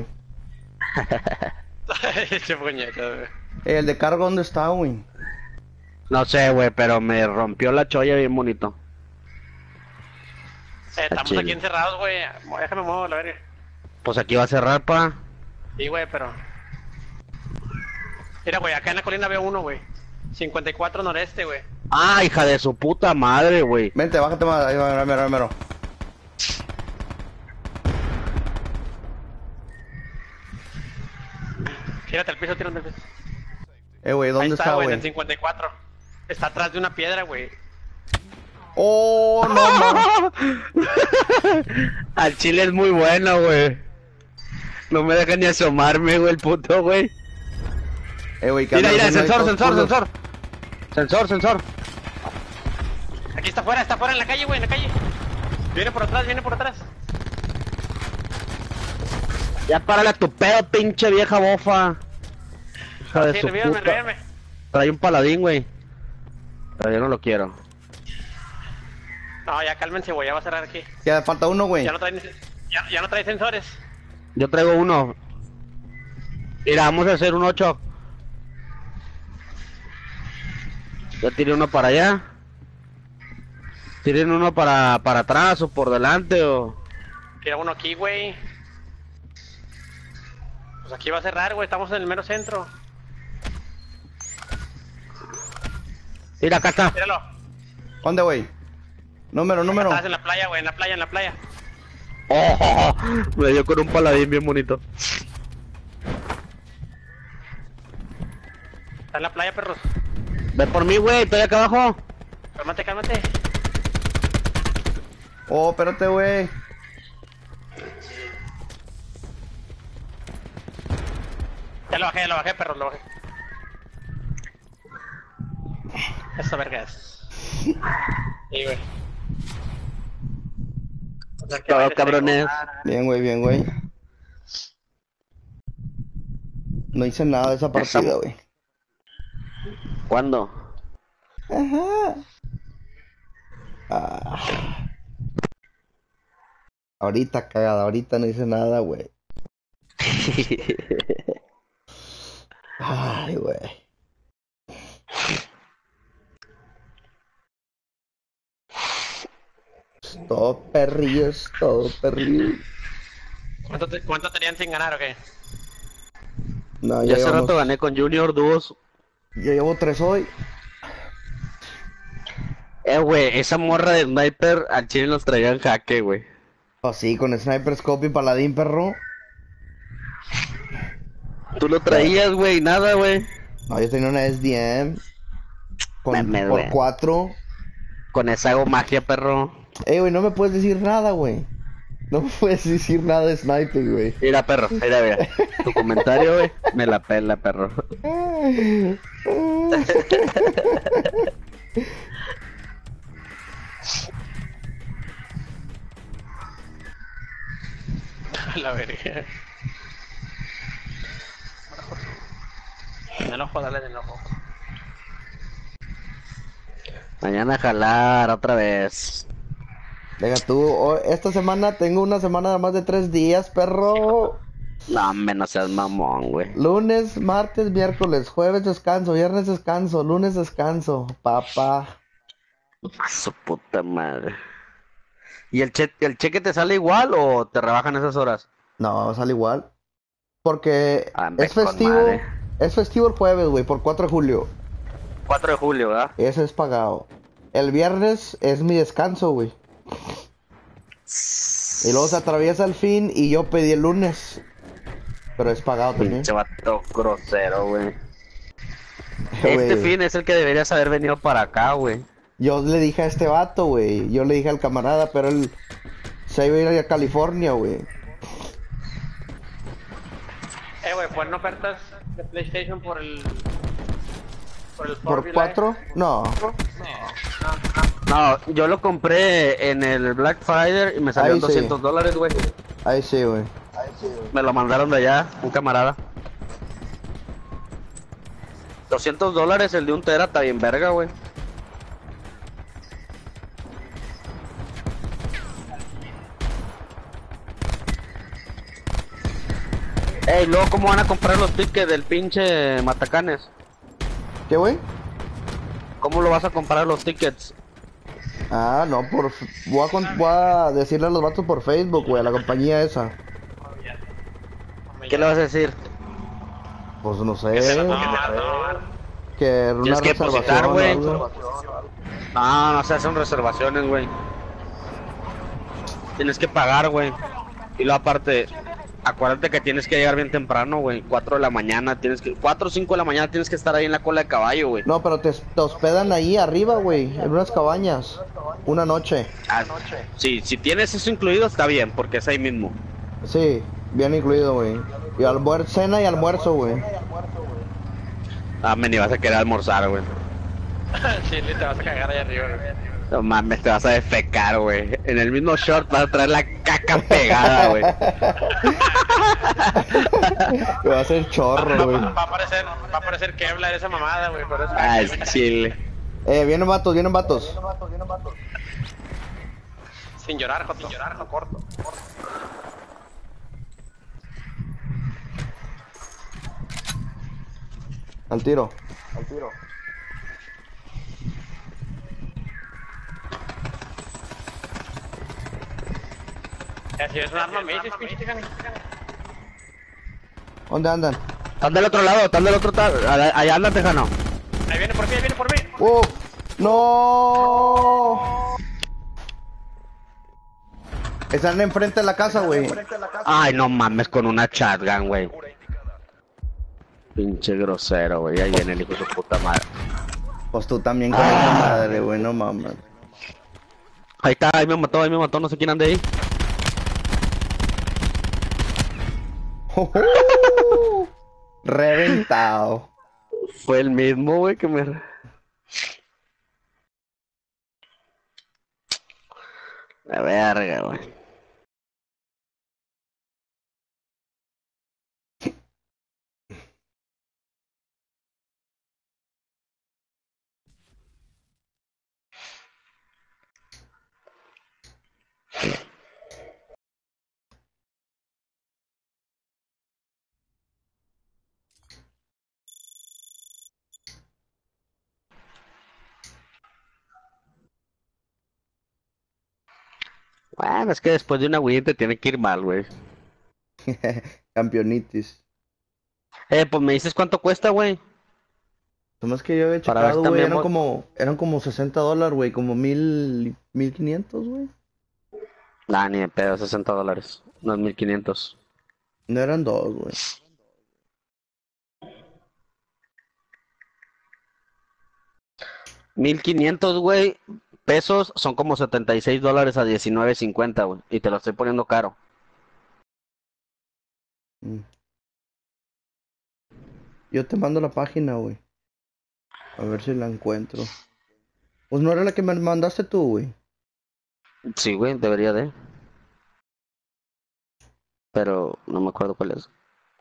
Che puñeta, güey. Eh, el de cargo, ¿dónde está, güey? No sé, güey, pero me rompió la cholla bien bonito. Eh, estamos chile. aquí encerrados, güey. Déjame mover la verga. Pues aquí va a cerrar, pa. Sí, güey, pero... Mira, güey, acá en la colina veo uno, güey. cincuenta y cuatro noreste, güey. Ah, hija de su puta madre, güey. Vente, bájate más. Ahí va, mero, mero, mero. Tírate al piso, tírate al piso. Eh, güey, Ahí ¿dónde está, está, güey, en güey? el cincuenta y cuatro. Está atrás de una piedra, güey. Oh, no, no. Al chile es muy bueno, güey. No me deja ni asomarme, güey, el puto, güey. Eh, güey, que Mira, andan mira, haciendo ahí sensor, todos sensor, culos. sensor. Sensor, sensor. Aquí está afuera, está afuera en la calle, güey, en la calle. Viene por atrás, viene por atrás. Ya párale a tu pedo, pinche vieja bofa. Hija de Sí, su revíame, puta. revíame. Trae un paladín, güey. Pero yo no lo quiero. No, ya cálmense, güey, ya va a cerrar aquí. Ya falta uno, güey. Ya no trae, ni- ya, ya no trae sensores. Yo traigo uno. Mira, vamos a hacer un ocho. Ya tiré uno para allá. Tiren uno para, para atrás o por delante o... Tira uno aquí, güey. Pues aquí va a cerrar, güey, estamos en el mero centro. Mira, acá está. Tíralo. ¿Dónde, güey? Número, número. Estás en la playa, güey, en la playa, en la playa. Oh, me dio con un paladín bien bonito. Está en la playa, perros. Ven por mí, güey, estoy acá abajo. Cálmate, cálmate. Oh, espérate, güey. Ya lo bajé, ya lo bajé, perros, lo bajé. Esta verga es. Sí, güey. O sea, que Todo, bailes, cabrones. Bien, güey, bien, güey. No hice nada de esa partida, güey. ¿Cuándo? Ajá. Ah. Ahorita cagada, ahorita no hice nada, güey. Ay, güey. Todo perrillos, todo perrillos. ¿Cuánto, te- cuánto tenían sin ganar o qué? No, Ya ya hace llevamos. rato gané con Junior dúos. Ya llevo tres hoy. Eh, güey, esa morra de sniper al chile nos traía en jaque, güey. Oh, sí, con Sniper Scope y Paladín, perro. Tú lo Ya. traías, güey, nada, güey. No, yo tenía una S D M con Mames, por güey. cuatro. Con esa hago magia, perro. Ey, güey, no me puedes decir nada, güey. No me puedes decir nada de Sniper, güey. Mira, perro, mira, mira. Tu comentario, güey, me la pela, perro. A la verga. De enojo, dale de enojo. Mañana a jalar otra vez. Venga, tú, oh, esta semana tengo una semana de más de tres días, perro. No, hombre, no seas mamón, güey. Lunes, martes, miércoles, jueves descanso, viernes descanso, lunes descanso, papá. A su puta madre. ¿Y el, che el cheque te sale igual o te rebajan esas horas? No, sale igual. Porque Ah, ve es con festivo, madre. es festivo el jueves, güey, por cuatro de julio. cuatro de julio, ¿verdad? Ese es pagado. El viernes es mi descanso, güey. Y luego se atraviesa el fin y yo pedí el lunes. Pero es pagado también. Pinche vato grosero, güey. Este Güey, fin es el que deberías haber venido para acá, güey. yo le dije a este vato, güey. Yo le dije al camarada, pero él se iba a ir a California, güey. Eh, güey, ponen ofertas de PlayStation por el... Por el ¿Por Formula, cuatro? No. No, yo lo compré en el Black Friday y me salió Ahí en sí. doscientos dólares, güey. Ahí sí, güey. Me lo mandaron de allá, un camarada. doscientos dólares el de un tera, está bien verga, güey. Ey, luego, ¿cómo van a comprar los tickets del pinche Matacanes? ¿Qué, güey? ¿Cómo lo vas a comprar los tickets? Ah, no, por... Voy a, con- voy a decirle a los vatos por Facebook, güey, a la compañía esa. ¿Qué le vas a decir? Pues no sé. Que se lo tomen de armar. Que una Tienes que depositar, reservación o güey. algo. No, no se hacen reservaciones, güey. Tienes que pagar, güey. Y luego aparte, acuérdate que tienes que llegar bien temprano, güey. cuatro de la mañana, tienes que... cuatro o cinco de la mañana tienes que estar ahí en la cola de caballo, güey. No, pero te, te hospedan ahí arriba, güey, en unas cabañas. Una noche. Ah, sí, si tienes eso incluido está bien, porque es ahí mismo. Sí, bien incluido, güey. Y almuerzo, cena y almuerzo, güey. Ah, me ni vas a querer almorzar, güey. Chile, te vas a cagar ahí arriba, güey. No mames, te vas a defecar, güey. En el mismo short vas a traer la caca pegada, güey. Me va a hacer chorro, güey. Va, va a aparecer, va a aparecer Kevlar esa mamada, güey, por eso. Ah, es chile. Eh, vienen vatos, vienen vatos. Sin llorar, Joto. Sin llorar, no corto. Al tiro. Eh, si es un arma, me dices, pinche tijana. ¿Dónde andan? Están del otro lado, están del otro lado. Allá anda, tejano. Ahí viene por mí, ahí viene por mí. ¡Uh! ¡No! Están enfrente de la casa, güey. Ay, no mames, con una shotgun, güey. Pinche grosero, güey. Ahí viene el hijo de su puta madre. Pues tú también con esa madre, güey, no mames. Ahí está, ahí me mató, ahí me mató, no sé quién anda ahí. Reventado. Fue el mismo, güey, que me... La verga, güey. Bueno, es que después de una win te tiene que ir mal, güey. Campeonitis. Eh, pues me dices cuánto cuesta, güey. Nomás que yo había Para ver checado, si güey, también eran voy- como, eran como sesenta dólares, güey, como mil, mil quinientos, güey. Nah, ni de pedo, sesenta dólares. No es mil quinientos. No eran dos, güey. Mil quinientos, güey, pesos son como setenta y seis dólares a diecinueve cincuenta, güey. Y te lo estoy poniendo caro. Mm. Yo te mando la página, güey. A ver si la encuentro. Pues no era la que me mandaste tú, güey. Sí, güey, debería de. Pero no me acuerdo cuál es.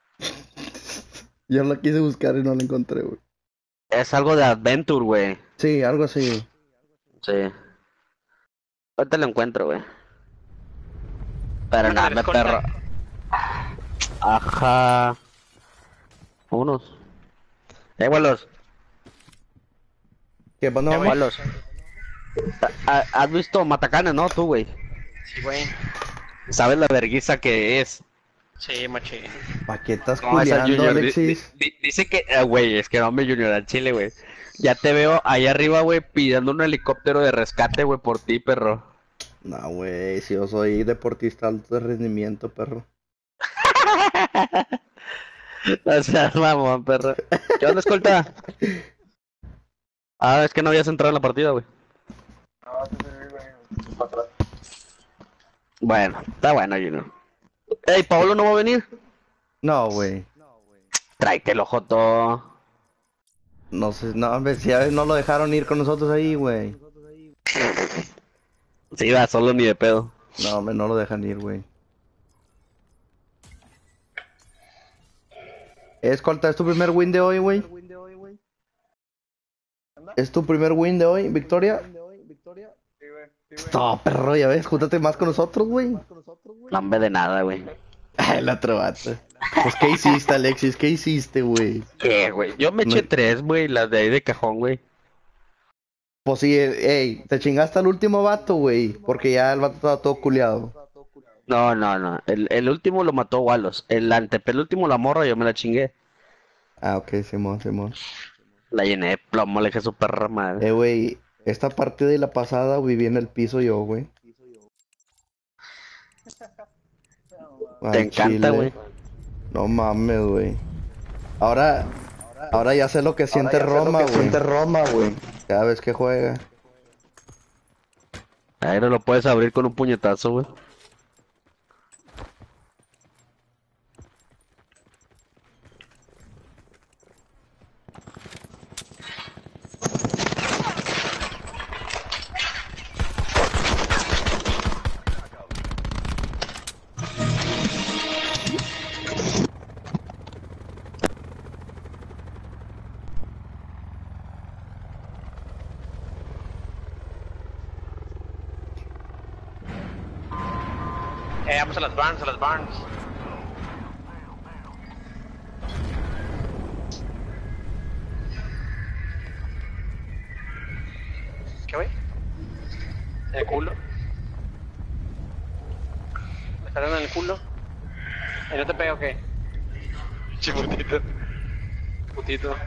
Yo la quise buscar y no la encontré, güey. Es algo de Adventure, güey. Sí, algo así. Sí. Ahorita lo encuentro, güey. Pero Bueno, nada, el me escolta. perro. Ajá. Unos. Eh, Walos. ¿Qué pasa, Ya, mamá? güey. Walos. ¿Ha- ¿Has visto Matacanes, no? Tú, güey. Sí, güey. ¿Sabes la vergüenza que es? Sí, machín. ¿Pa' qué estás No, esa culiando, Junior, di- Alexis? di- di- dice que, eh, güey, es que no me Junior al Chile, güey. Ya te veo ahí arriba, güey, pidiendo un helicóptero de rescate, güey, por ti, perro. No, güey, si yo soy deportista alto de rendimiento, perro. O sea, mamón, perro. ¿Qué onda, escolta? Ah, es que no habías entrado en la partida, güey. Bueno, está bueno, Junior. Ey, ¿Pablo no va a venir? No, güey. Tráetelo, Joto. No sé, no, hombre, si a veces no lo dejaron ir con nosotros ahí, güey. Sí, va, solo ni de pedo. No, hombre, no lo dejan ir, güey. Escolta, ¿es tu primer win de hoy, güey? ¿Es tu primer win de hoy, Victoria? No, perro, ya ves, júntate más con nosotros, güey. No me de nada, güey. Ay, la otro vato. Pues, ¿qué hiciste, Alexis? ¿Qué hiciste, güey? ¿Qué, güey? Yo me eché No- tres, güey, las de ahí de cajón, güey. Pues sí, eh, ey, te chingaste al último vato, güey. Porque ya el vato estaba todo culiado. No, no, no. El, el último lo mató Walos. El antepenúltimo, la morra, yo me la chingué. Ah, ok, Simón, Simón. La llené de plomo, le dije a su perra madre. Eh, güey, esta parte de la pasada viví en el piso yo, güey. Te Al encanta, chile. güey. No mames, güey. Ahora, ahora ya sé lo que siente Roma, güey. Siente Roma, güey. Cada vez que juega. Ahí no lo puedes abrir con un puñetazo, güey. Eh, vamos a las barns, a las barns. ¿Qué, güey? ¿En el culo? ¿Me está dando en el culo? ¿Y no te pego o qué? Chiputito. Putito.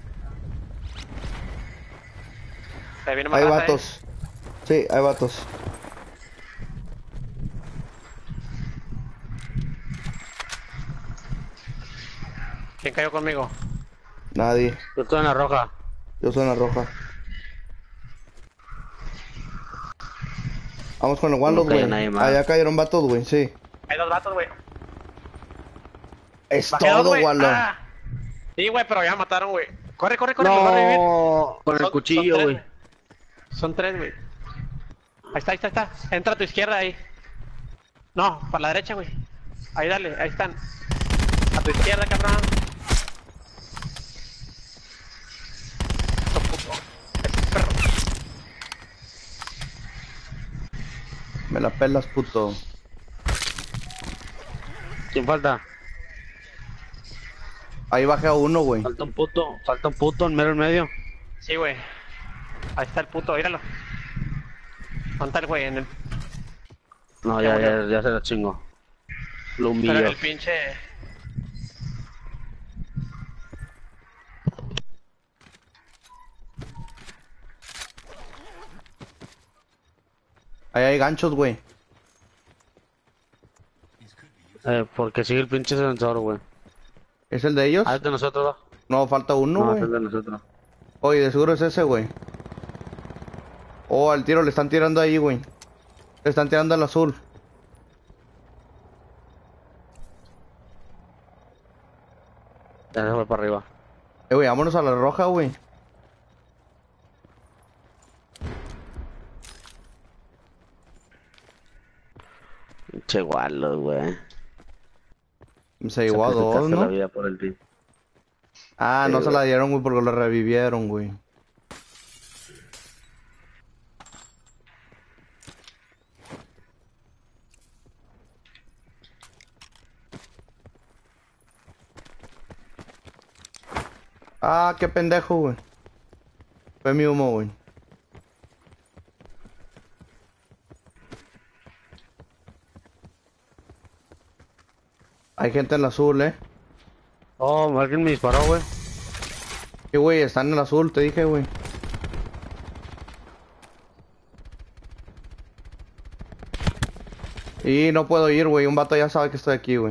Ahí viene más Hay raza, vatos. Sí, hay vatos. ¿eh? ¿Quién cayó conmigo? Nadie. Yo estoy en la roja. Yo soy en la roja. Vamos con el Wallos, No cayó güey. nadie más. Allá cayeron vatos, güey, sí. Hay dos vatos, güey. Es Bajé dos, todo, güey. Wallo. Ah. Sí, güey, pero ya mataron, güey. Corre, corre, corre, los va a revivir. No, con el Son- cuchillo, son güey. tres, Son tres, güey. Ahí está, ahí está, ahí está. Entra a tu izquierda ahí. No, para la derecha, güey. Ahí dale, ahí están. A tu izquierda, cabrón. Esto puto. Este perro. Me la pelas, puto. ¿Quién falta? Ahí bajé a uno, güey. Falta un puto, falta un puto en mero en medio. Sí, güey. Ahí está el puto, míralo. ¿Dónde está el güey? En el... No, Ya ya, ya, murió. ya se lo chingo. Lo Pero humillo. el pinche... Ahí hay ganchos, güey. Eh, porque sigue el pinche sensor, güey. ¿Es el de Ah, ellos? es de nosotros, ¿va? No, falta uno, No, es güey. el de nosotros. Oye, de seguro es ese, güey. Oh, al tiro le están tirando ahí, güey. Le están tirando al azul. Ya se fue para arriba. Eh, güey, vámonos a la roja, güey. Pinche gualo, güey. Se llevó a dos, Sacrificaste la ¿no? vida por el team. Ah, Sí, no se güey. la dieron, güey, porque lo revivieron, güey. Ah, qué pendejo, güey. Fue mi humo, güey. Hay gente en el azul, eh. Oh, alguien me disparó, güey. Sí, güey, están en el azul, te dije, güey. Y no puedo ir, güey. Un vato ya sabe que estoy aquí, güey.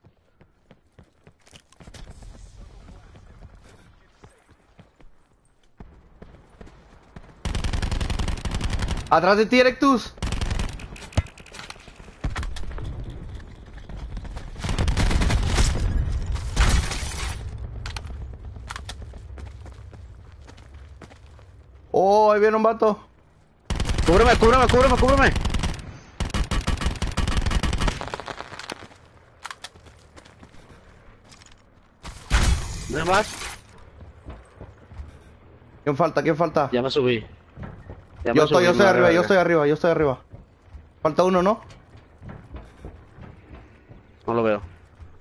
¡Atrás de ti, Erectus! ¡Oh, ahí viene un vato! Cúbreme, cúbreme, cúbreme, cúbreme. ¿Nada más? ¿Quién falta? ¿Quién falta? Ya me subí. Ya Yo me estoy, subí, yo estoy me arriba, vale yo verga. estoy arriba, yo estoy arriba. Falta uno, ¿no? No lo veo.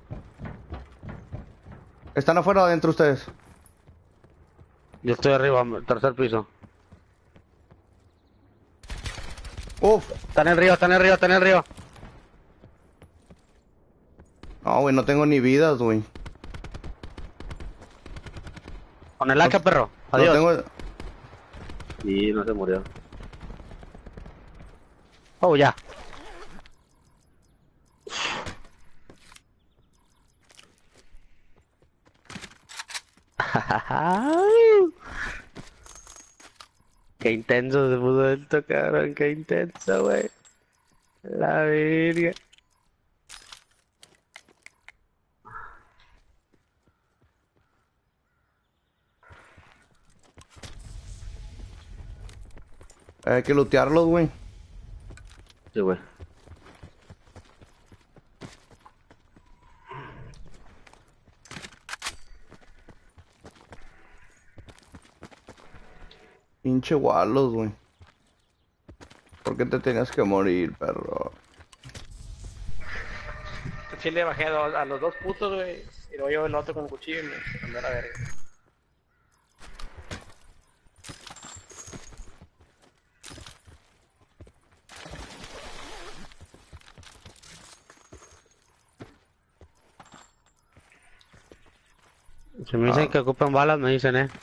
¿Están afuera o adentro ustedes? Yo estoy arriba, tercer piso. Uf. Está en el río, está en el río, está en el río. No, güey, no tengo ni vidas, güey. Con el A K, perro. No Adiós. tengo... Y no se murió. Oh, ya. Qué intenso se puso esto, cabrón. Qué intenso, güey. La virgen. Hay que lootearlos, güey. Sí, güey. Pinche Walos, güey. ¿Por qué te tenías que morir, perro? Sí le bajé a, dos- a los dos putos, güey. Y luego yo el otro con el cuchillo y me mandó a la verga. Si me dicen Ah. que ocupan balas, me dicen, eh.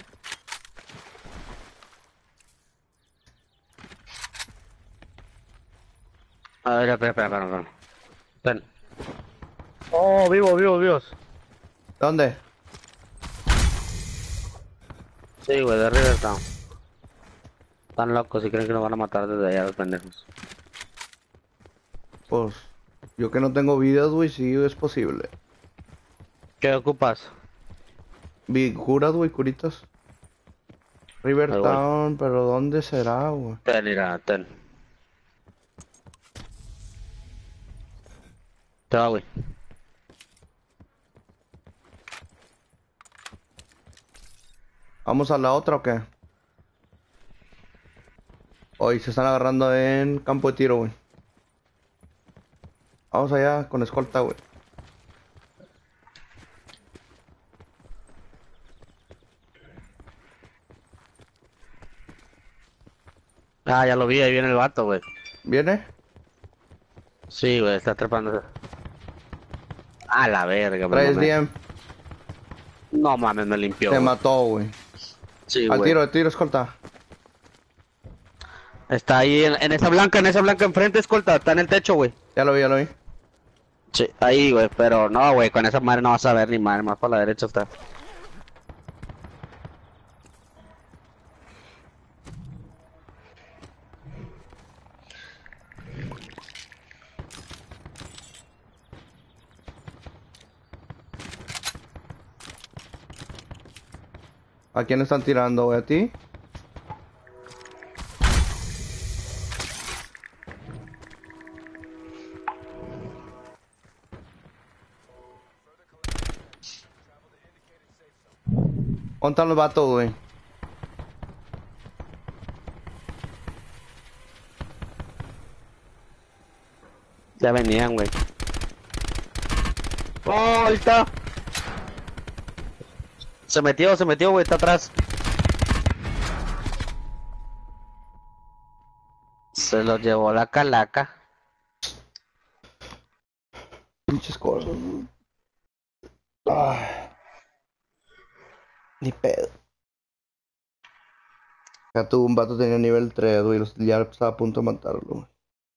A ver, espera, espera, espera, espera. Ven. Oh, vivo, vivo, vivos. ¿Dónde? Sí, güey, de Rivertown. Están locos y creen que nos van a matar desde allá los pendejos. Pues... Yo que no tengo vidas, güey, sí es posible. ¿Qué ocupas? Vi curas, güey, curitas. Rivertown, pero ¿dónde será, güey? Ten, mira, ten. Te va, güey. ¿Vamos a la otra o qué? Hoy se están agarrando en campo de tiro, güey. Vamos allá con escolta, güey. Ah, ya lo vi, ahí viene el vato, güey. ¿Viene? Sí, güey, está trepando. A la verga, Traes güey. D M. No mames, me limpió. Se güey. mató, güey. Sí, Al güey. tiro, al tiro, escolta. Está ahí en, en esa blanca, en esa blanca enfrente, escolta. Está en el techo, güey. Ya lo vi, ya lo vi. Sí, ahí, güey. Pero no, güey, con esa madre no vas a ver ni madre. Más para la derecha está. ¿A quién están tirando, güey? ¿A ti? ¿Dónde están los vatos, güey? Ya venían, güey. ¡Oh, ahí está! Se metió, se metió, güey, está atrás. Se lo llevó la calaca. Pinches cosas, güey. Ay. Ni pedo. Ya tuvo un vato tenía nivel tres, güey. los- Ya estaba a punto de matarlo, güey.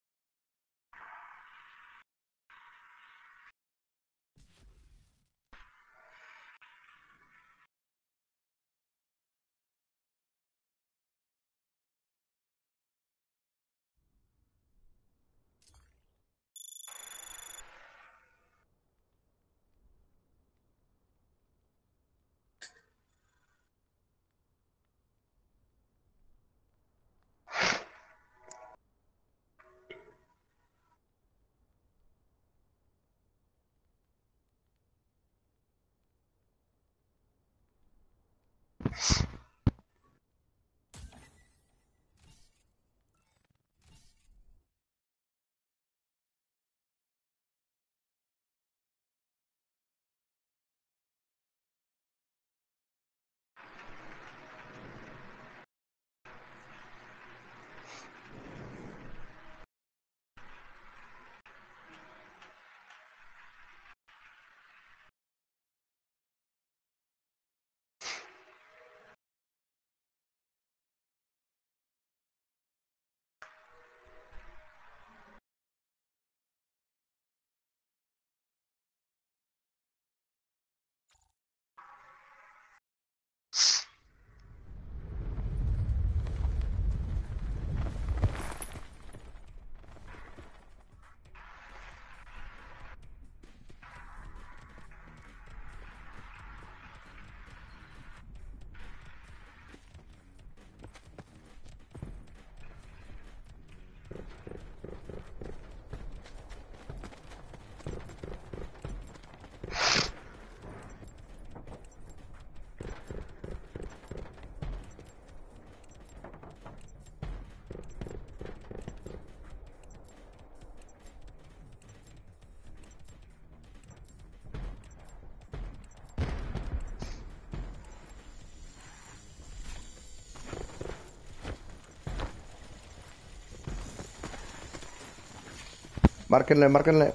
Márquenle, márquenle.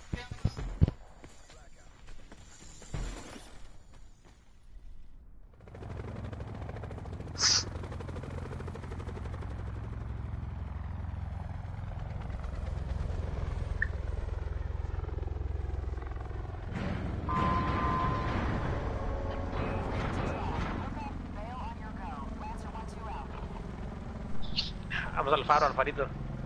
Vamos al faro, al farito.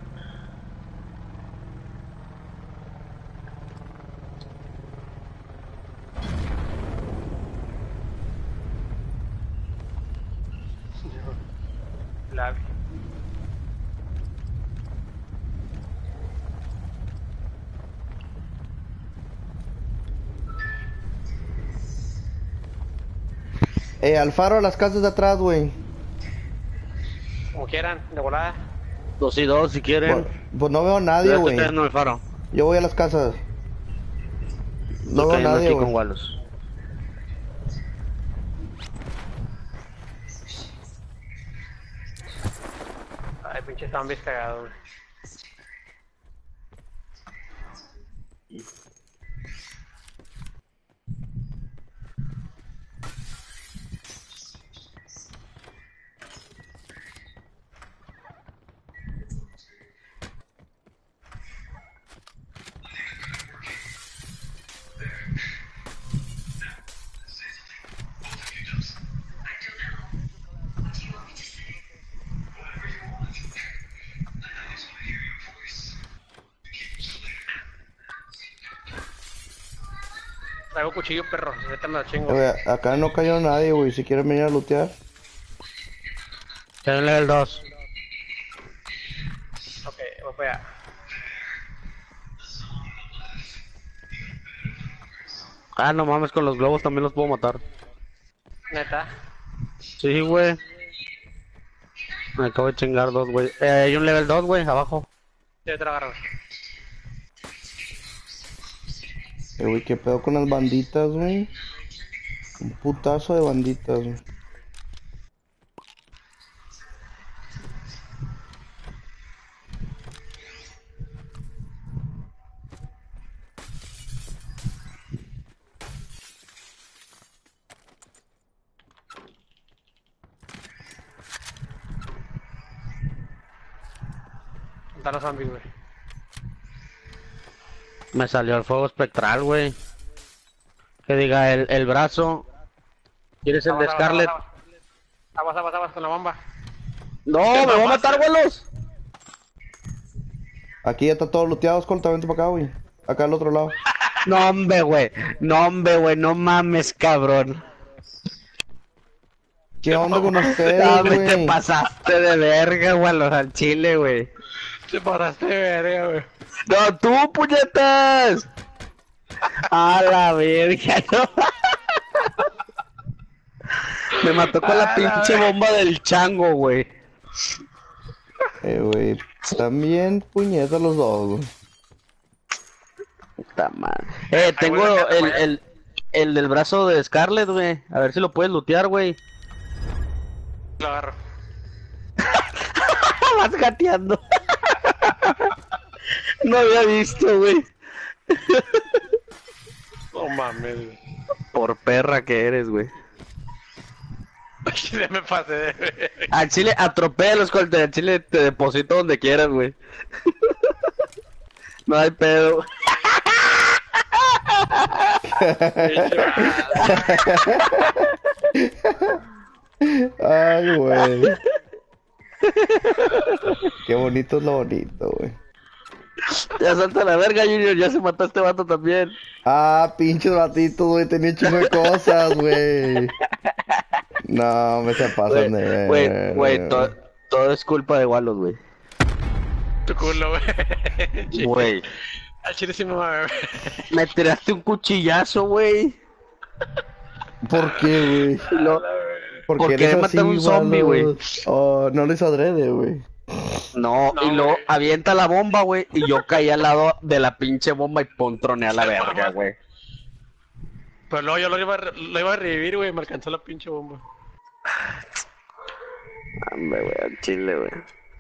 La... Eh, al faro a las casas de atrás, güey. Como quieran, de volada. Dos y dos, si quieren. Pues, pues no veo a nadie, Yo güey. estoy en el faro. Yo voy a las casas. No Estoy veo a cayendo nadie, aquí güey. con Walos. Ay, pinche zombies cagados, güey. Traigo cuchillo, perro. Ahorita me lo Eh, chingo. güey, acá no cayó nadie, güey. Si quieren venir a lootear. Tiene level dos. Ok, voy para allá. Ah, no mames, con los globos también los puedo matar. Neta. Sí, güey. Me acabo de chingar dos, güey. Eh, hay un level dos, güey, abajo. Yo te lo agarro. Eh, güey, ¿qué pedo con las banditas, güey? Un putazo de banditas, güey. Están los zombies, güey. Me salió el fuego espectral, güey. Que diga, el, el brazo. ¿Quieres el de Aguas, aguas, Scarlet? aguas, aguas, aguas, aguas con la bomba. No, me voy a matar, güelos. Aquí ya está todo looteado, escolta. Vente para acá, güey. Acá al otro lado. No, hombre, güey. No, hombre, güey. No mames, cabrón. ¿Qué onda con ustedes, No, me te güey? pasaste de verga, güey, a los al chile, güey. Te pasaste de verga, güey. No, tú, puñetas. A la verga, no. Me mató con la A la pinche verga. bomba del chango, güey. Eh, güey. También puñetas los dos, güey. Puta madre. Eh, tengo güey, déjate, el, güey. el, el del brazo de Scarlet, güey. A ver si lo puedes lootear, güey. Lo agarro. Vas gateando. No había visto, güey. No mames, güey. Por perra que eres, güey. Ya me pasé de verga. Al chile, atropella los cortes. Al chile te deposito donde quieras, güey. No hay pedo. Ay, güey. Qué bonito es lo bonito, güey. Ya salta la verga, Junior. Ya se mató a este vato también. Ah, pinches batitos, güey. Tenía un chingo de cosas, güey. No, me se pasan de ver. Güey, güey, to- todo es culpa de Wallace, güey. Tu culo, güey. Güey, Al chile sí me va a ver. me tiraste un cuchillazo, güey. ¿Por qué, güey? Y lo- Porque ¿Por qué eres matar a un así, zombie, güey? Wallace. Oh, no lo hizo adrede, güey. No, No, y luego güey. avienta la bomba, güey. Y yo caí al lado de la pinche bomba y pontroné a la verga, güey. Pero luego yo lo iba, a re- lo iba a revivir, güey. Me alcanzó la pinche bomba. Hombre, güey, al chile, güey.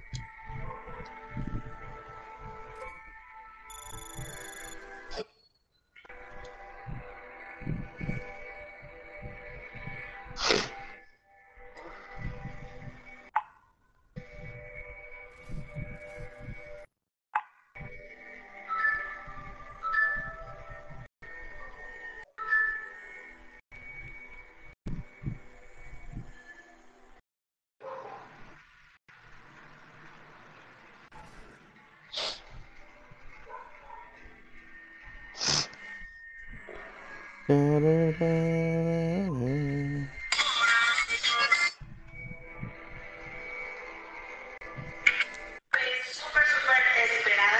Súper, súper esperada.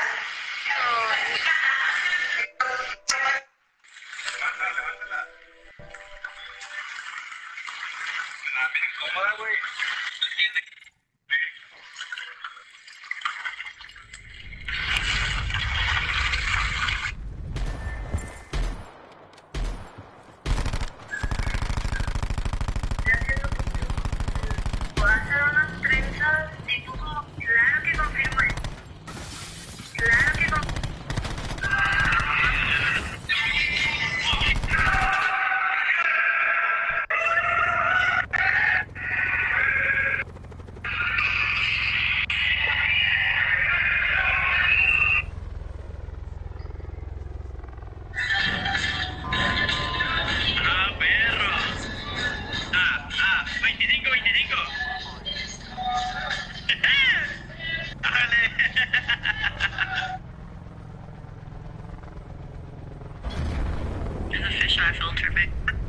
not filter me.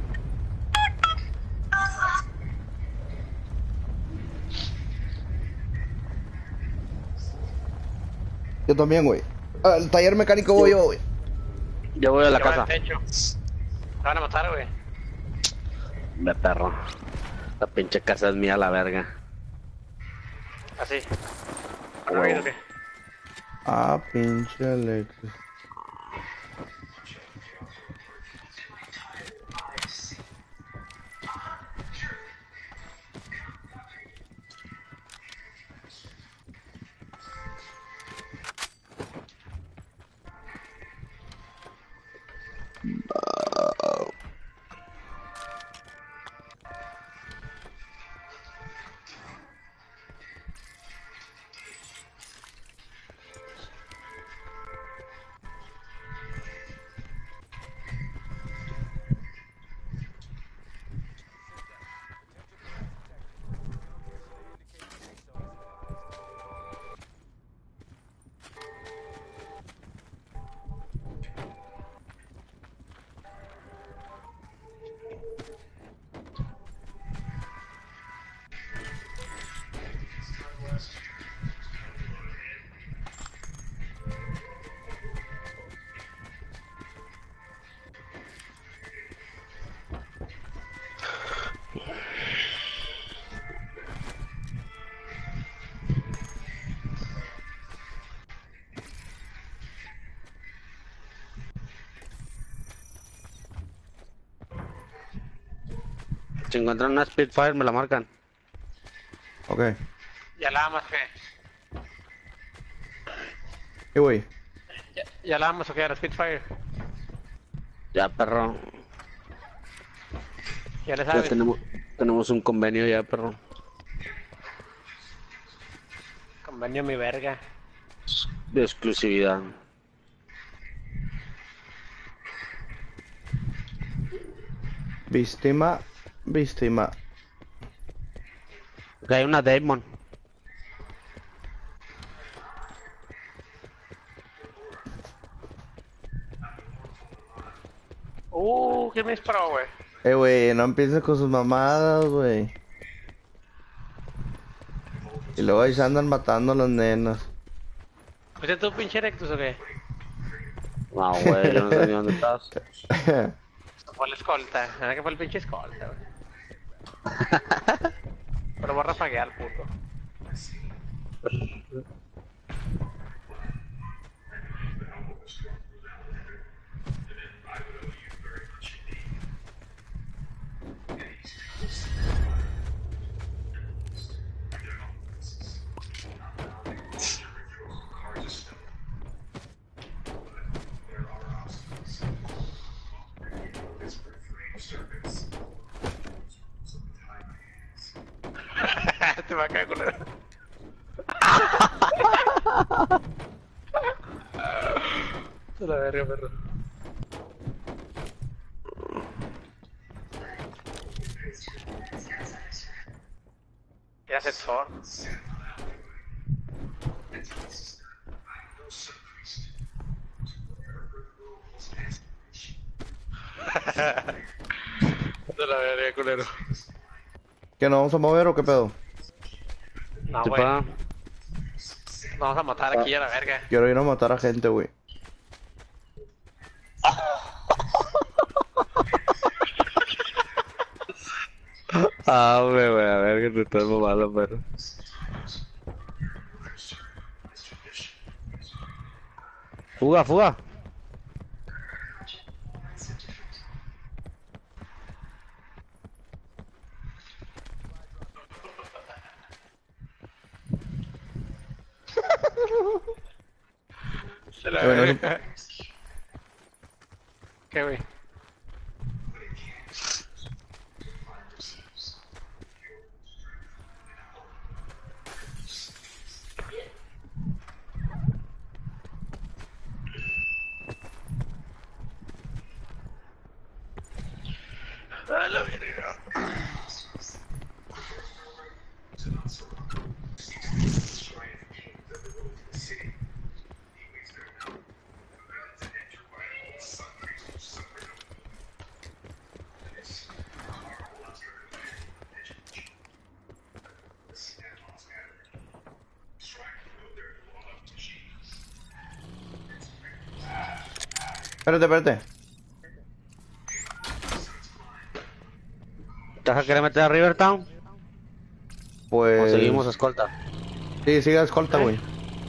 Yo también, güey. Al taller mecánico voy yo, güey. Yo voy a la Te van casa. al techo. Te van a matar, güey. De perro. La pinche casa es mía, la verga. Así. Ah, ¿No huevo. qué? Ah, pinche Alexis. Si encuentran una Spitfire, me la marcan. Ok. Ya la vamos, ¿qué? ¿Qué, güey? Ya, ya la vamos, ¿o qué? A la Spitfire. Ya, perro. Ya le Ya sabes. tenemos, tenemos un convenio ya, perro. Convenio mi verga. De exclusividad. Víctima. Víctima. Que hay una Damon. Uh, ¿quién me disparó, güey? Eh, güey, no empieces con sus mamadas, güey. Y luego ahí se andan matando a las nenas. ¿Fuiste tú, pinche Rectus, o qué? No, güey, yo no sé ni dónde estás. Fue la escolta. ¿Sabes que fue el pinche escolta, güey? Pero voy a rafaguear, puto. Te va a caer con el... Se la verga, perro. Ya se Thor. Se la verga, culero. ¿Qué, nos vamos a mover o qué pedo? No, ¿Qué güey. pa? Vamos a matar aquí a la verga. Quiero ir a matar a gente, güey. Ah, güey, güey, a ver que te estás mamando, perro. Fuga, fuga. Se la Eh, bueno, verga. ¿Qué, güey? A la verga. Espérate, espérate. ¿Te vas a querer meter a Rivertown? Pues... ¿O seguimos escolta? Sí, sigue escolta, güey.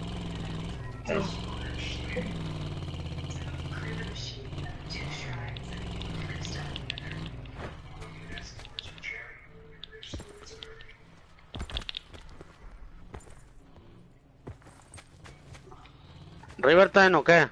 ¿Rivertown o qué?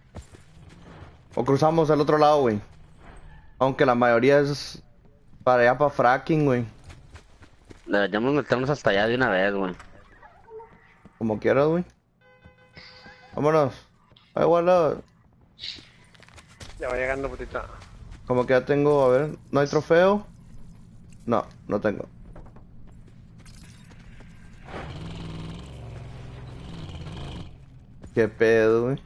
O cruzamos al otro lado, güey. Aunque la mayoría es para allá, para fracking, güey. Deberíamos meternos hasta allá de una vez, güey. Como quieras, güey. Vámonos. Ay, bueno. Ya va llegando, putita. Como que ya tengo, a ver, ¿no hay trofeo? No, no tengo. Qué pedo, güey.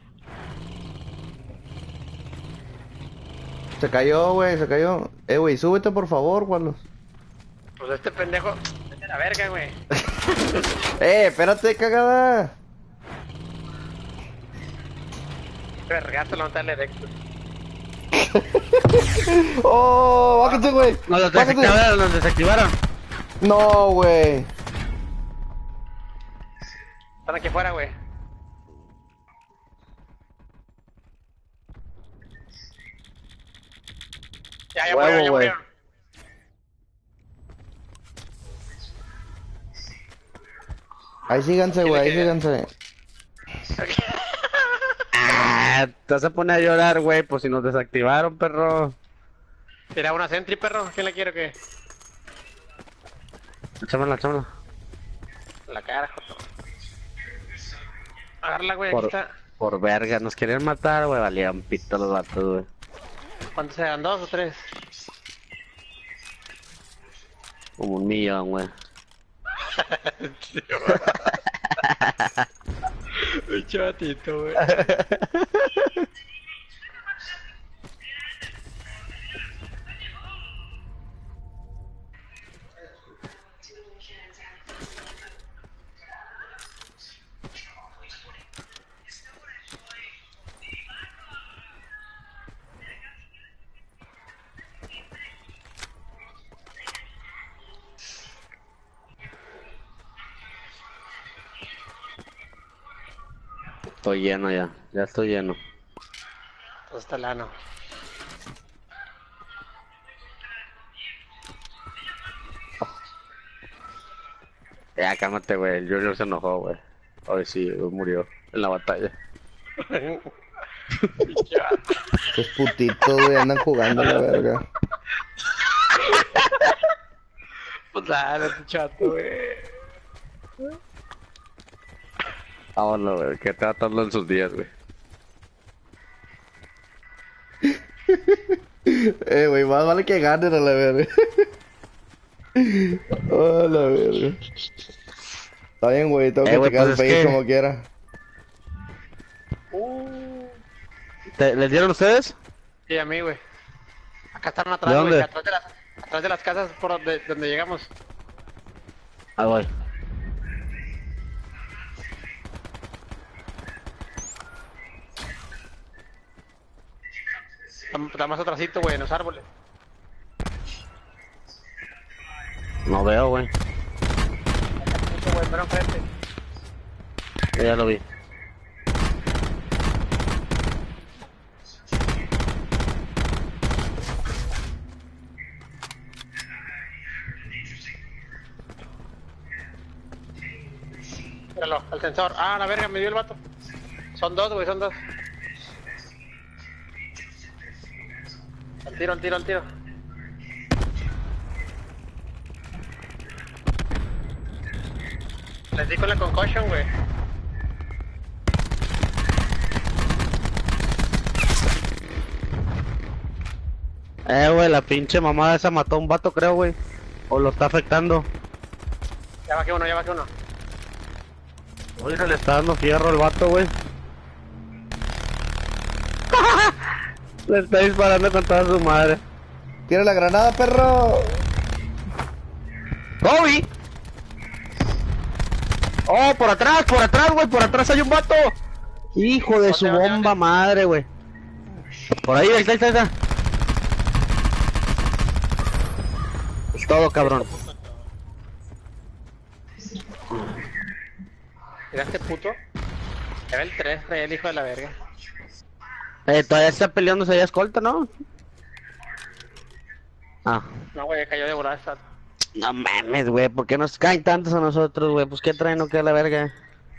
Se cayó, güey, se cayó. Eh, güey, súbete por favor, Carlos. Pues este pendejo. Vete a la verga, güey. Eh, espérate, cagada. Vergazo, levantarle recto. Oh, bájate, güey. Nos los Bájate. desactivaron, nos desactivaron. No, güey. Están aquí afuera, güey. Ya, ya Huevo, murieron, ya güey. murieron. Ahí síganse, güey, ahí síganse. Ah, te vas a poner a llorar, güey, por si nos desactivaron, perro. Tira una sentry, perro. ¿Quién la quiere o qué? Échamela, échamela. La cara, joto. Agárrala, güey, aquí Por, está. por verga, nos querían matar, güey, valían pito los vatos, güey. ¿Cuántos eran? ¿Dos o tres? Como un millón, güey. Un chatito, güey. Estoy lleno ya, ya estoy lleno. Todo está lano. Ya, cálmate, güey, el Junior se enojó, güey. Hoy sí, güey, murió en la batalla. Estos putitos, güey, andan jugando la verga. Pues dale, tu chato, güey. Vámonos, güey, que te va a tardar en sus días, güey. Eh, güey, más vale que ganen a la verga. Oh, la verga. Está bien, güey, tengo Eh, que güey, checar pues el es face que- como quiera. ¿Te- ¿Les dieron ustedes? Sí, a mí, güey. Acá están atrás, ¿De güey. dónde? Atrás de las, atrás de las casas por donde, donde llegamos. Ah, voy. Está más atrásito, güey, en los árboles. No veo, güey. Atrásito, güey, pero enfrente. Ya lo vi. Míralo, al sensor. Ah, la verga, me dio el vato. Son dos, güey, son dos. Al tiro, al tiro, al tiro. Les di con la concussion, güey. Eh, güey, la pinche mamada esa mató a un vato, creo, güey. O lo está afectando. Ya bajé uno, ya bajé uno. Oye, se le está dando fierro al vato, güey. Le está disparando con toda su madre. ¡Tira la granada, perro! ¡Kobe! ¡Oh, por atrás, por atrás, güey! ¡Por atrás hay un vato! ¡Hijo de su ¿Dónde, dónde, bomba madre, güey! Por ahí, ahí está, ahí está, ahí está. Es todo, cabrón. Mira este puto. Era el tres, traía el hijo de la verga. Eh, todavía está peleándose allá escolta, ¿no? Ah. No, güey, cayó de volada esta. No mames, güey, ¿por qué nos caen tantos a nosotros, güey? Pues qué traen o qué a la verga.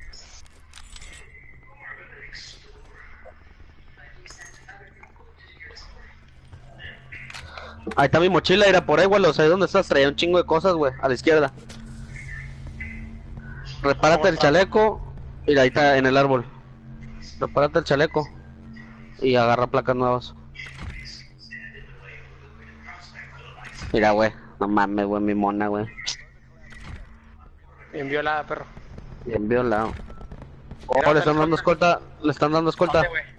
Ahí está mi mochila, era por ahí, güey, o sea, ¿dónde estás? Traía un chingo de cosas, güey, a la izquierda. Repárate el chaleco. Mira, ahí está en el árbol. Repárate el chaleco. Y agarra placas nuevas. Mira, güey, no mames, güey, mi mona, güey. Bien violada, perro. Bien violado. Oh, le están dando escolta, le están dando escolta. ¿Dónde, güey?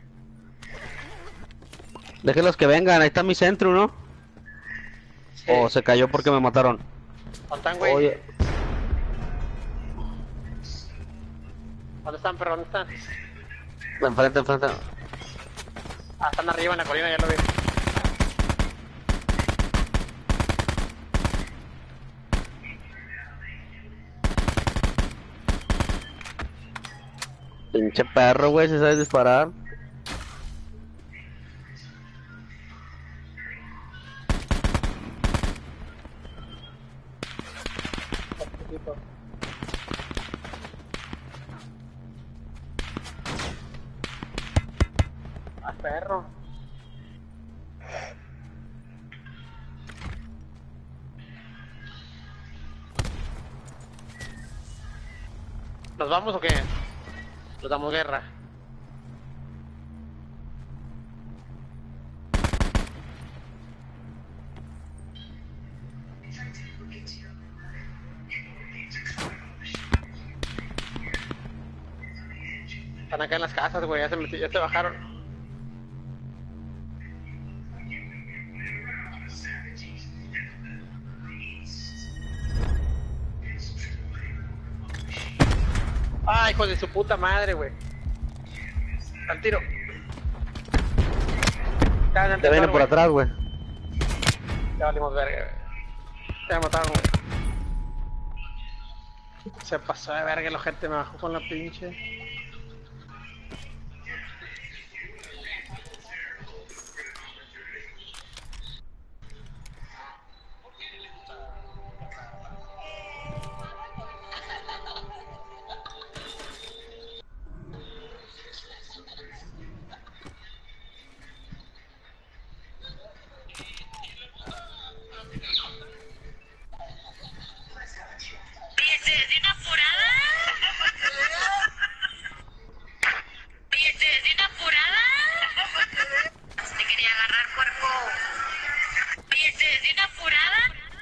Déjenlos que vengan, ahí está mi centro, ¿no? Sí. O se cayó porque me mataron. ¿Dónde están, güey? Oye, ¿Dónde están, perro? ¿Dónde están? enfrente, enfrente. Ah, están arriba en la colina, ya lo vi. Pinche perro, güey, si sabes disparar. Ah, perro. ¿Nos vamos o qué? Nos damos guerra. Están acá en las casas, güey, ya se meti- ya se bajaron. Ah, hijo de su puta madre, güey. Al tiro. Ya, ya Te viene empezaron, por güey. atrás, güey. Ya valimos verga, güey. Ya me mataron, güey. Se pasó de verga, la gente me bajó con la pinche. Oye, ¿se desde una furada? Oye, ¿se desde una furada? Te quería agarrar cuerpo. Oye, ¿se desde una furada?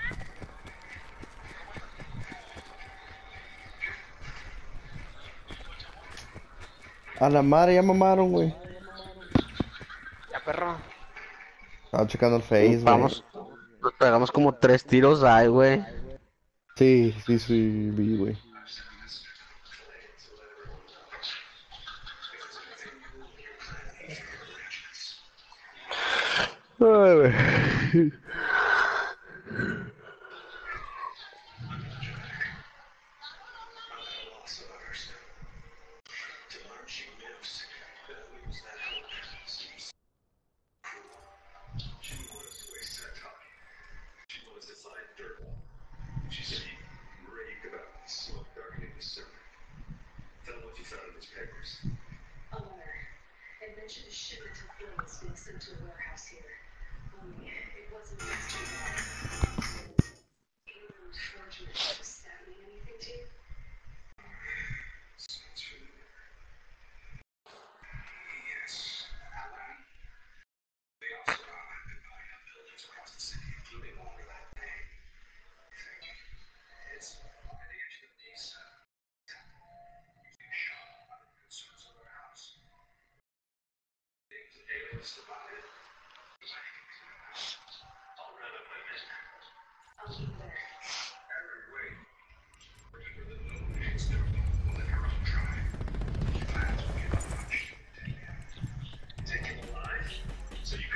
A la madre ya mamaron, güey. Ya, perro. Estaba checando el Face, güey. Vamos. Nos pegamos como tres tiros ahí, güey. Sí, sí, sí, vi, güey. Ay, güey. Mentioned a shipment of goods being sent to a warehouse here. Only it wasn't yesterday. England fortunate ships that mean anything to you? I'll be there. Taken alive, so you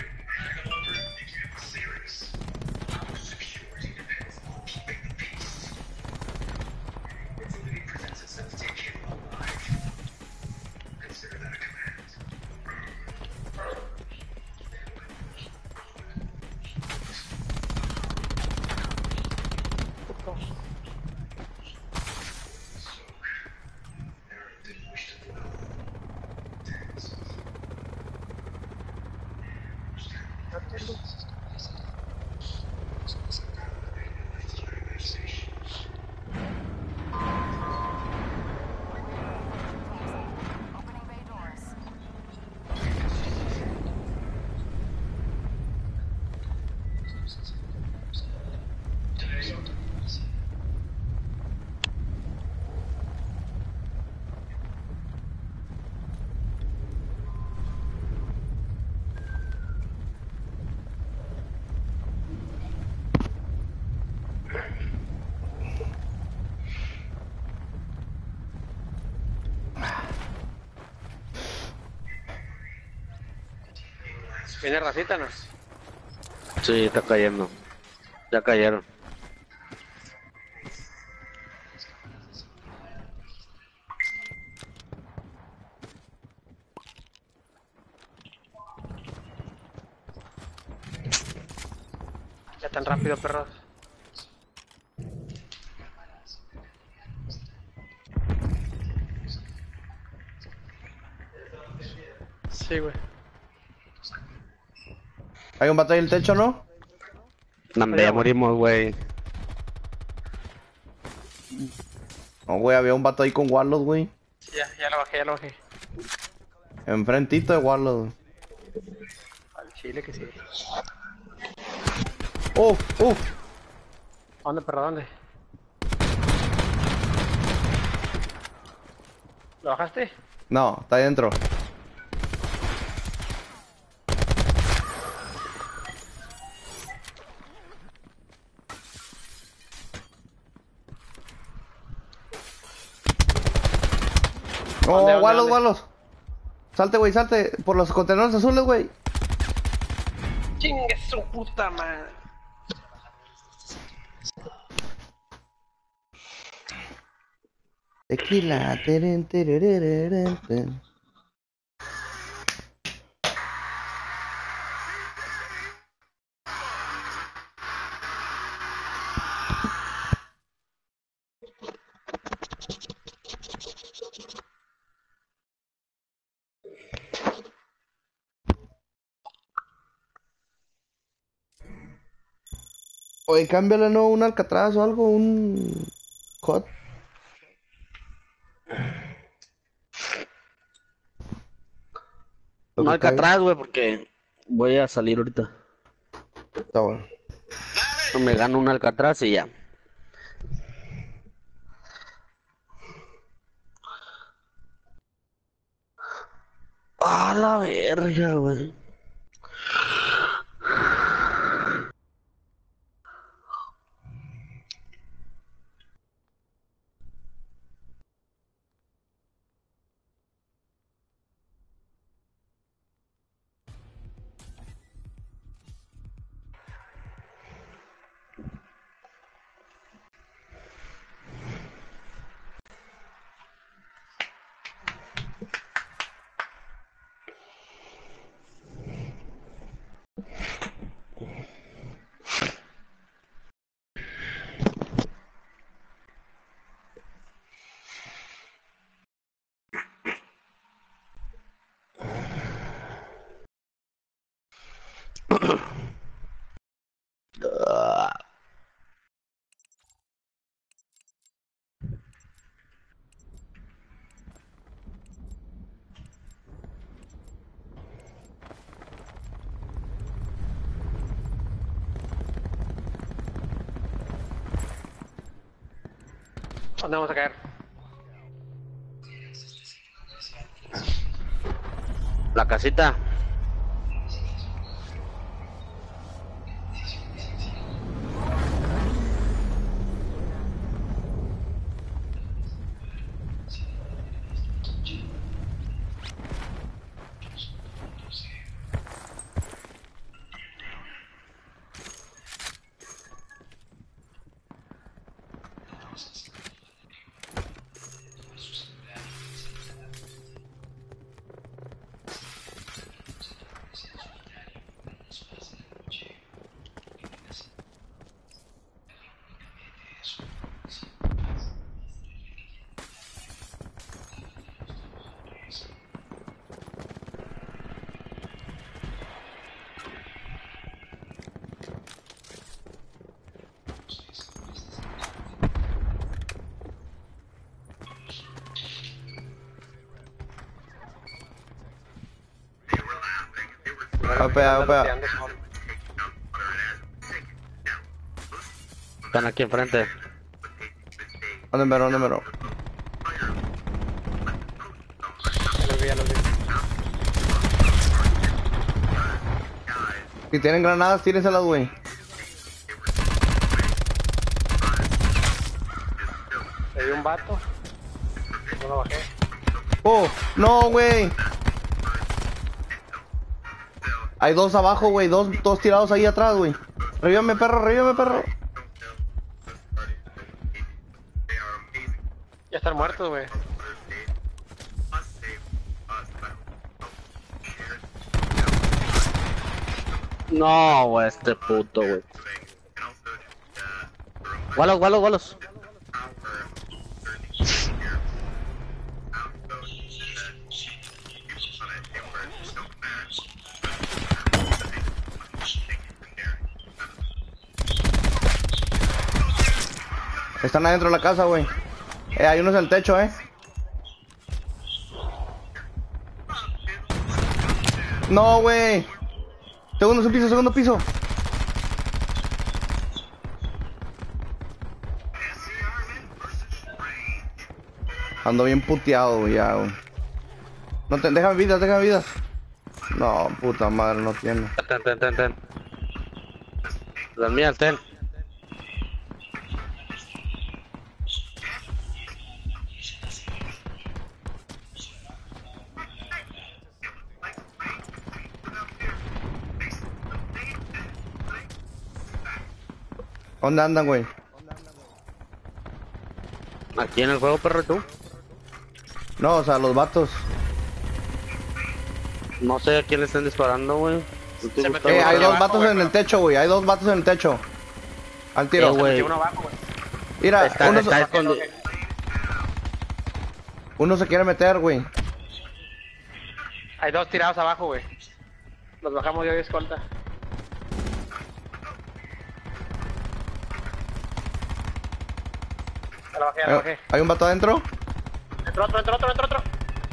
¿Viene racita, no? Sí, está cayendo. Ya cayeron. Ya tan rápido, perros. Sí, güey. Hay un vato ahí en el techo, ¿no? No, hombre, ya morimos, güey. No, güey, había un vato ahí con Warlord, güey. Sí, ya, ya lo bajé, ya lo bajé. Enfrentito de Warlord, güey. Al chile que sí. ¡Uf! ¡Uf! ¿Dónde, perro? ¿Dónde? ¿Lo bajaste? No, está ahí dentro. ¡Oh, ¿Dónde, dónde, Warlord, dónde? Warlord! Salte, güey, salte. Por los contenedores azules, güey. ¡Chingue su puta madre! Tequila. Teren, terereren, ten. Oye, cámbiale, ¿no? Un Alcatraz o algo, un... Hot. Lo No que caiga. Alcatraz, güey, porque voy a salir ahorita. Está bueno. Me gano un Alcatraz y ya. A la verga, güey. ¿Dónde vamos a caer? La casita. Opea, opea. Están aquí enfrente. ¿Dónde mero, dónde mero? Ya los vi, ya los vi. Si tienen granadas, tírenselas, güey. Le di un vato. No lo bajé. ¡Oh! ¡No, güey! Hay dos abajo, güey. Dos, dos tirados ahí atrás, güey. Revívame, perro, revívame, perro. Ya están muertos, güey. No, güey, este puto, güey. Gualos, gualos, gualos. Están adentro de la casa, güey. Eh, hay unos en el techo, eh. No, güey. Segundo piso, segundo piso. Ando bien puteado, güey, ya, güey. No te, déjame vidas, déjame vidas. No, puta madre, no tiene. Ten, ten, ten, ten. Las mías, ten. ¿Dónde andan, güey? Aquí en el juego, perro, ¿y tú? No, o sea, los vatos. No sé a quién le están disparando, güey. ¿Tú te Se gusta, metió Eh, güey? hay aquí dos abajo, vatos güey, en el pero- techo, güey. Hay dos vatos en el techo. Al tiro. Eh, güey. Metió uno abajo, güey. Mira, Está, uno, está se, escondido. uno se quiere meter, güey. Hay dos tirados abajo, güey. Los bajamos yo y escolta. Ya lo bajé, ya lo Eh, bajé. ¿Hay un vato adentro? Entró otro, entró otro, entró otro.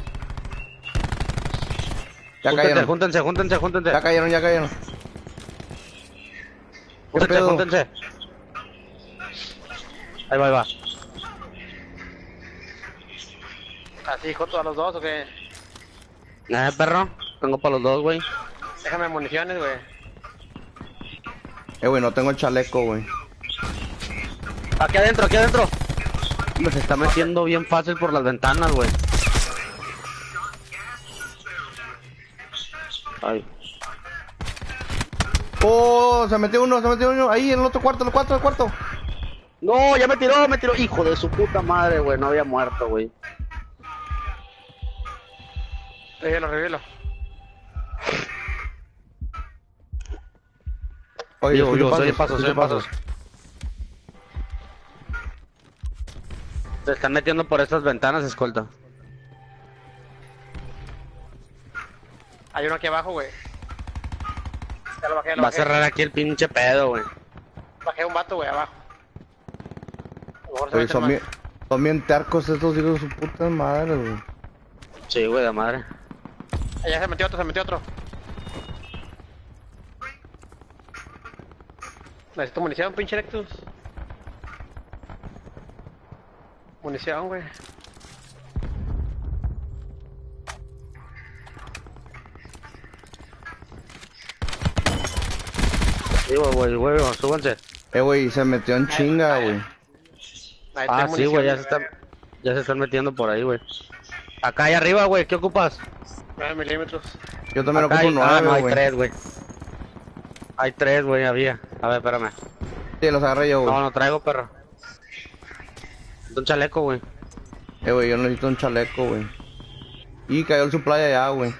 Ya Júntense, cayeron. júntense, júntense, júntense. Ya cayeron, ya cayeron. ¿Qué Júntense, pedo? júntense. Ahí va, ahí va. ¿Así, joto a los dos o qué? Eh, perro. Tengo para los dos, güey. Déjame municiones, güey. Eh, güey, no tengo chaleco, güey. Aquí adentro, aquí adentro. Hombre, se está metiendo bien fácil por las ventanas, güey. Ay. Oh, se metió uno, se metió uno. Ahí en el otro cuarto, en el cuarto, el cuarto. No, ya me tiró, me tiró. Hijo de su puta madre, güey. No había muerto, güey. Revívelo, revívelo. Oye, Vivo, escucho vivo, soy de pasos, pasos, soy de escucho pasos. Se están metiendo por estas ventanas, escolta. Hay uno aquí abajo, güey. Ya lo bajé, ya lo Va a bajé. cerrar aquí el pinche pedo, güey. Bajé un vato, güey, abajo. A lo mejor se Oye, mete son más. bien, son bien tercos estos hijos de su puta madre, güey. Sí, güey, de madre. Allá se metió otro, se metió otro. Necesito munición, pinche Rectus. Munición, güey. Sí, güey, güey, güey, súbanse. Eh, güey, se metió en chinga, güey. Ahí Ah, tengo sí, güey, ya se munición, están, ya se están metiendo por ahí, güey. Acá y arriba, güey, ¿qué ocupas? nueve milímetros. Yo también Acá ocupo hay, ah, no, nueve, hay güey. tres, güey. Hay tres, güey, había. A ver, espérame. Sí, los agarré yo, güey. No, no traigo, perro. Un chaleco, güey. Eh, güey, yo necesito un chaleco, güey. Y cayó el supply allá, güey.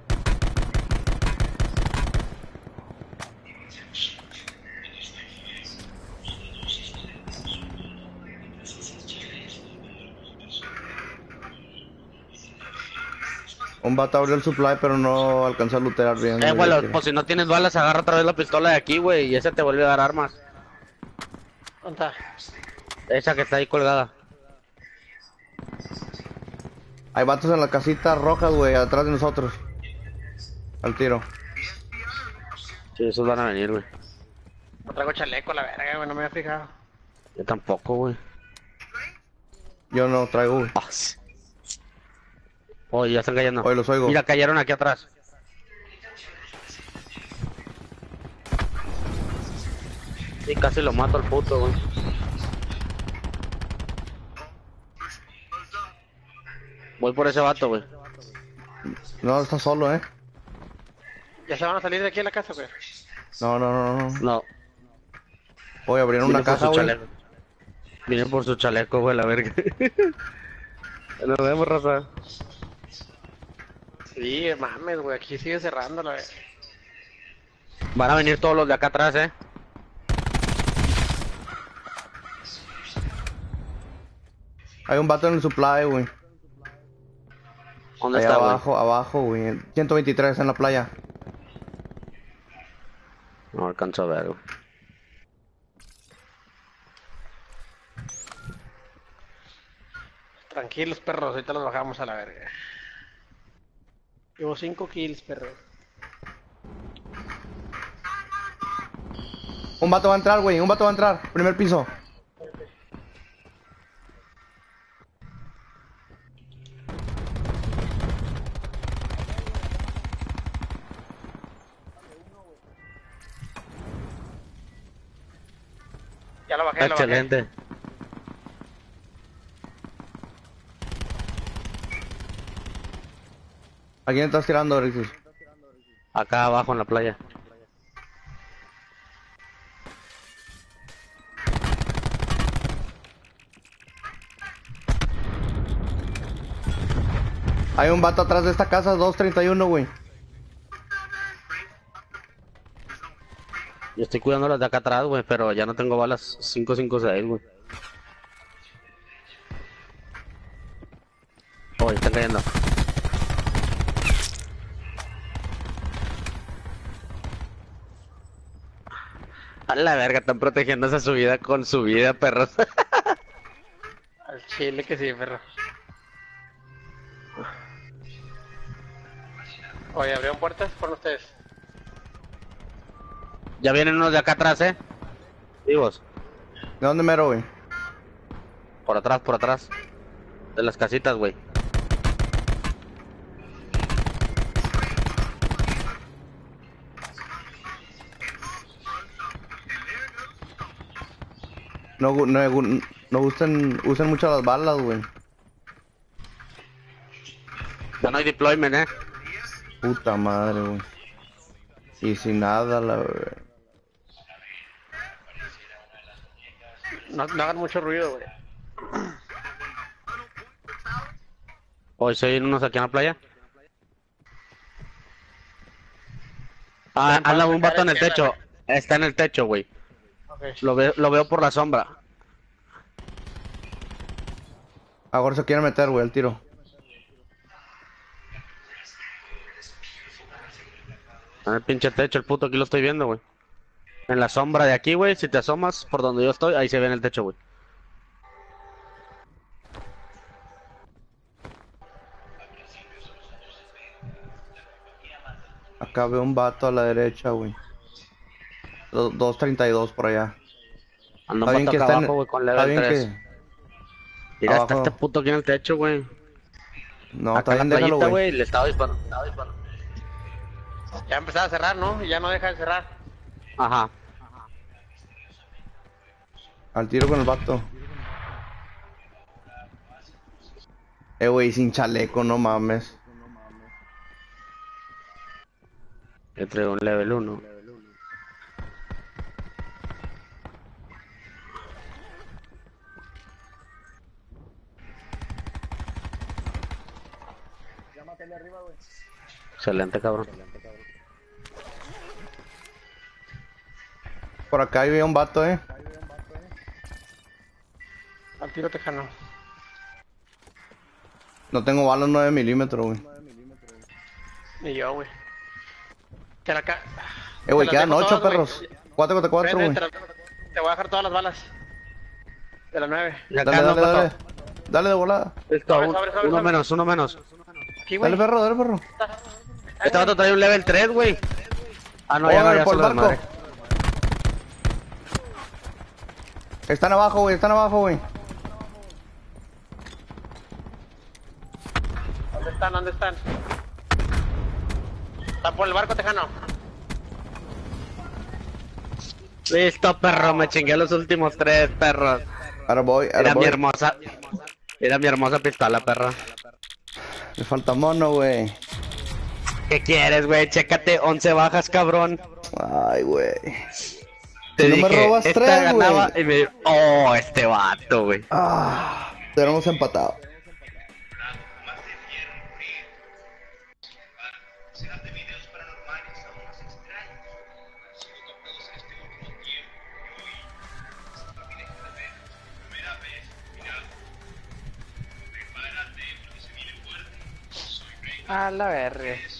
Un vato abrió el supply, pero no alcanzó a lootear bien. Eh, güey, güey, que- pues si no tienes balas, agarra otra vez la pistola de aquí, güey, y esa te vuelve a dar armas. ¿Dónde está? Esa que está ahí colgada. Hay vatos en las casitas rojas, güey, atrás de nosotros. Al tiro. Sí, esos van a venir, güey. No traigo chaleco, la verga, güey, no me había fijado. Yo tampoco, güey. Yo no traigo, güey. Ah, sí. Oye, ya están cayendo. Oye, los oigo. Mira, cayeron aquí atrás. Sí, casi lo mato al puto, güey. Voy por ese vato, güey. No, está solo, eh. ¿Ya se van a salir de aquí a la casa, güey? No, no, no, no. No. Voy a abrir Viene una por caja, su güey. chaleco. Viene por su chaleco, güey, la verga. Nos vemos, raza. Sí, mames, güey, aquí sigue cerrando la vez. Van a venir todos los de acá atrás, eh. Hay un vato en el supply, güey. ¿Dónde Ahí está, güey? abajo, abajo, güey. ciento veintitrés en la playa. No alcanzo a ver, güey. Tranquilos, perros, ahorita los bajamos a la verga. Llevo cinco kills, perro. Un vato va a entrar, güey. Un vato va a entrar. Primer piso. Ya lo bajé, ya lo bajé. Excelente. ¿A quién estás tirando, Alexis? Acá abajo en la playa. Hay un vato atrás de esta casa, dos treinta y uno, güey. Yo estoy cuidando las de acá atrás, güey, pero ya no tengo balas cinco cinco seis, güey. Oh, están cayendo. A la verga, están protegiendo esa subida con su vida, perros. Al chile que sí, perro. Oye, ¿abrieron puertas por ustedes? Ya vienen unos de acá atrás, eh. Vivos. ¿De dónde mero, güey? Por atrás, por atrás. De las casitas, güey. No, gu- no, gu- no usen, usen mucho las balas, güey. Ya no hay deployment, eh. Puta madre, güey. Y sin nada, la verdad. No, no hagan mucho ruido, güey. Hoy se vienen unos aquí en la playa. Ah, anda un vato en el techo. Está en el techo, güey. Ok. Lo veo, lo veo por la sombra. Ahora se quiere meter, güey, el tiro. En el pinche techo, el puto, aquí lo estoy viendo, güey. En la sombra de aquí, güey, si te asomas por donde yo estoy, ahí se ve en el techo, güey. Acá veo un vato a la derecha, güey. Do- dos treinta y dos por allá. Anda Está un bien vato que acá está en- abajo, güey, con Está level bien tres. que... Mira, está abajo. este puto aquí en el techo, güey. No, Acá está en la bien, déjalo, playita, güey. güey, le estaba disparando. Estaba disparando. Ya empezaba a cerrar, ¿no? Y ya no deja de cerrar. Ajá. Al tiro con el vato. Eh, güey, sin chaleco, no mames. Le traigo un level uno. Excelente, cabrón. Por acá había un vato, eh. Al tiro tejano. No tengo balas nueve milímetros, güey. Ni yo, güey. Te la ca... Eh, güey, Te las quedan dejo ocho todas, güey. perros. cuatro contra cuatro, Ven, güey. ven, te, la- te voy a dejar todas las balas. De las nueve. Y acá Dale, anda dale, un dale. vato. Dale de volada. Listo, Sobre, un- sobre, sobre, uno sobre. menos, uno menos. Aquí, güey. Dale, perro, dale, perro. Este vato trae un level tres, güey. Ah, no, ya no, Órale, ya por se el lo barco. desmadré. Están abajo, güey, están abajo, güey. ¿Dónde están? ¿Dónde están? Están por el barco tejano. Listo, perro, me chingué los últimos tres, perros. Ahora voy, ahora Era mi voy. hermosa. Era mi hermosa pistola, perro. Me falta mono, güey. ¿Qué quieres, güey? Chécate, once bajas, cabrón. Ay, güey. Te No me dije, robas esta tres, ganaba güey. y me... Oh, este vato, güey. Ah, tenemos empatado. A la verga.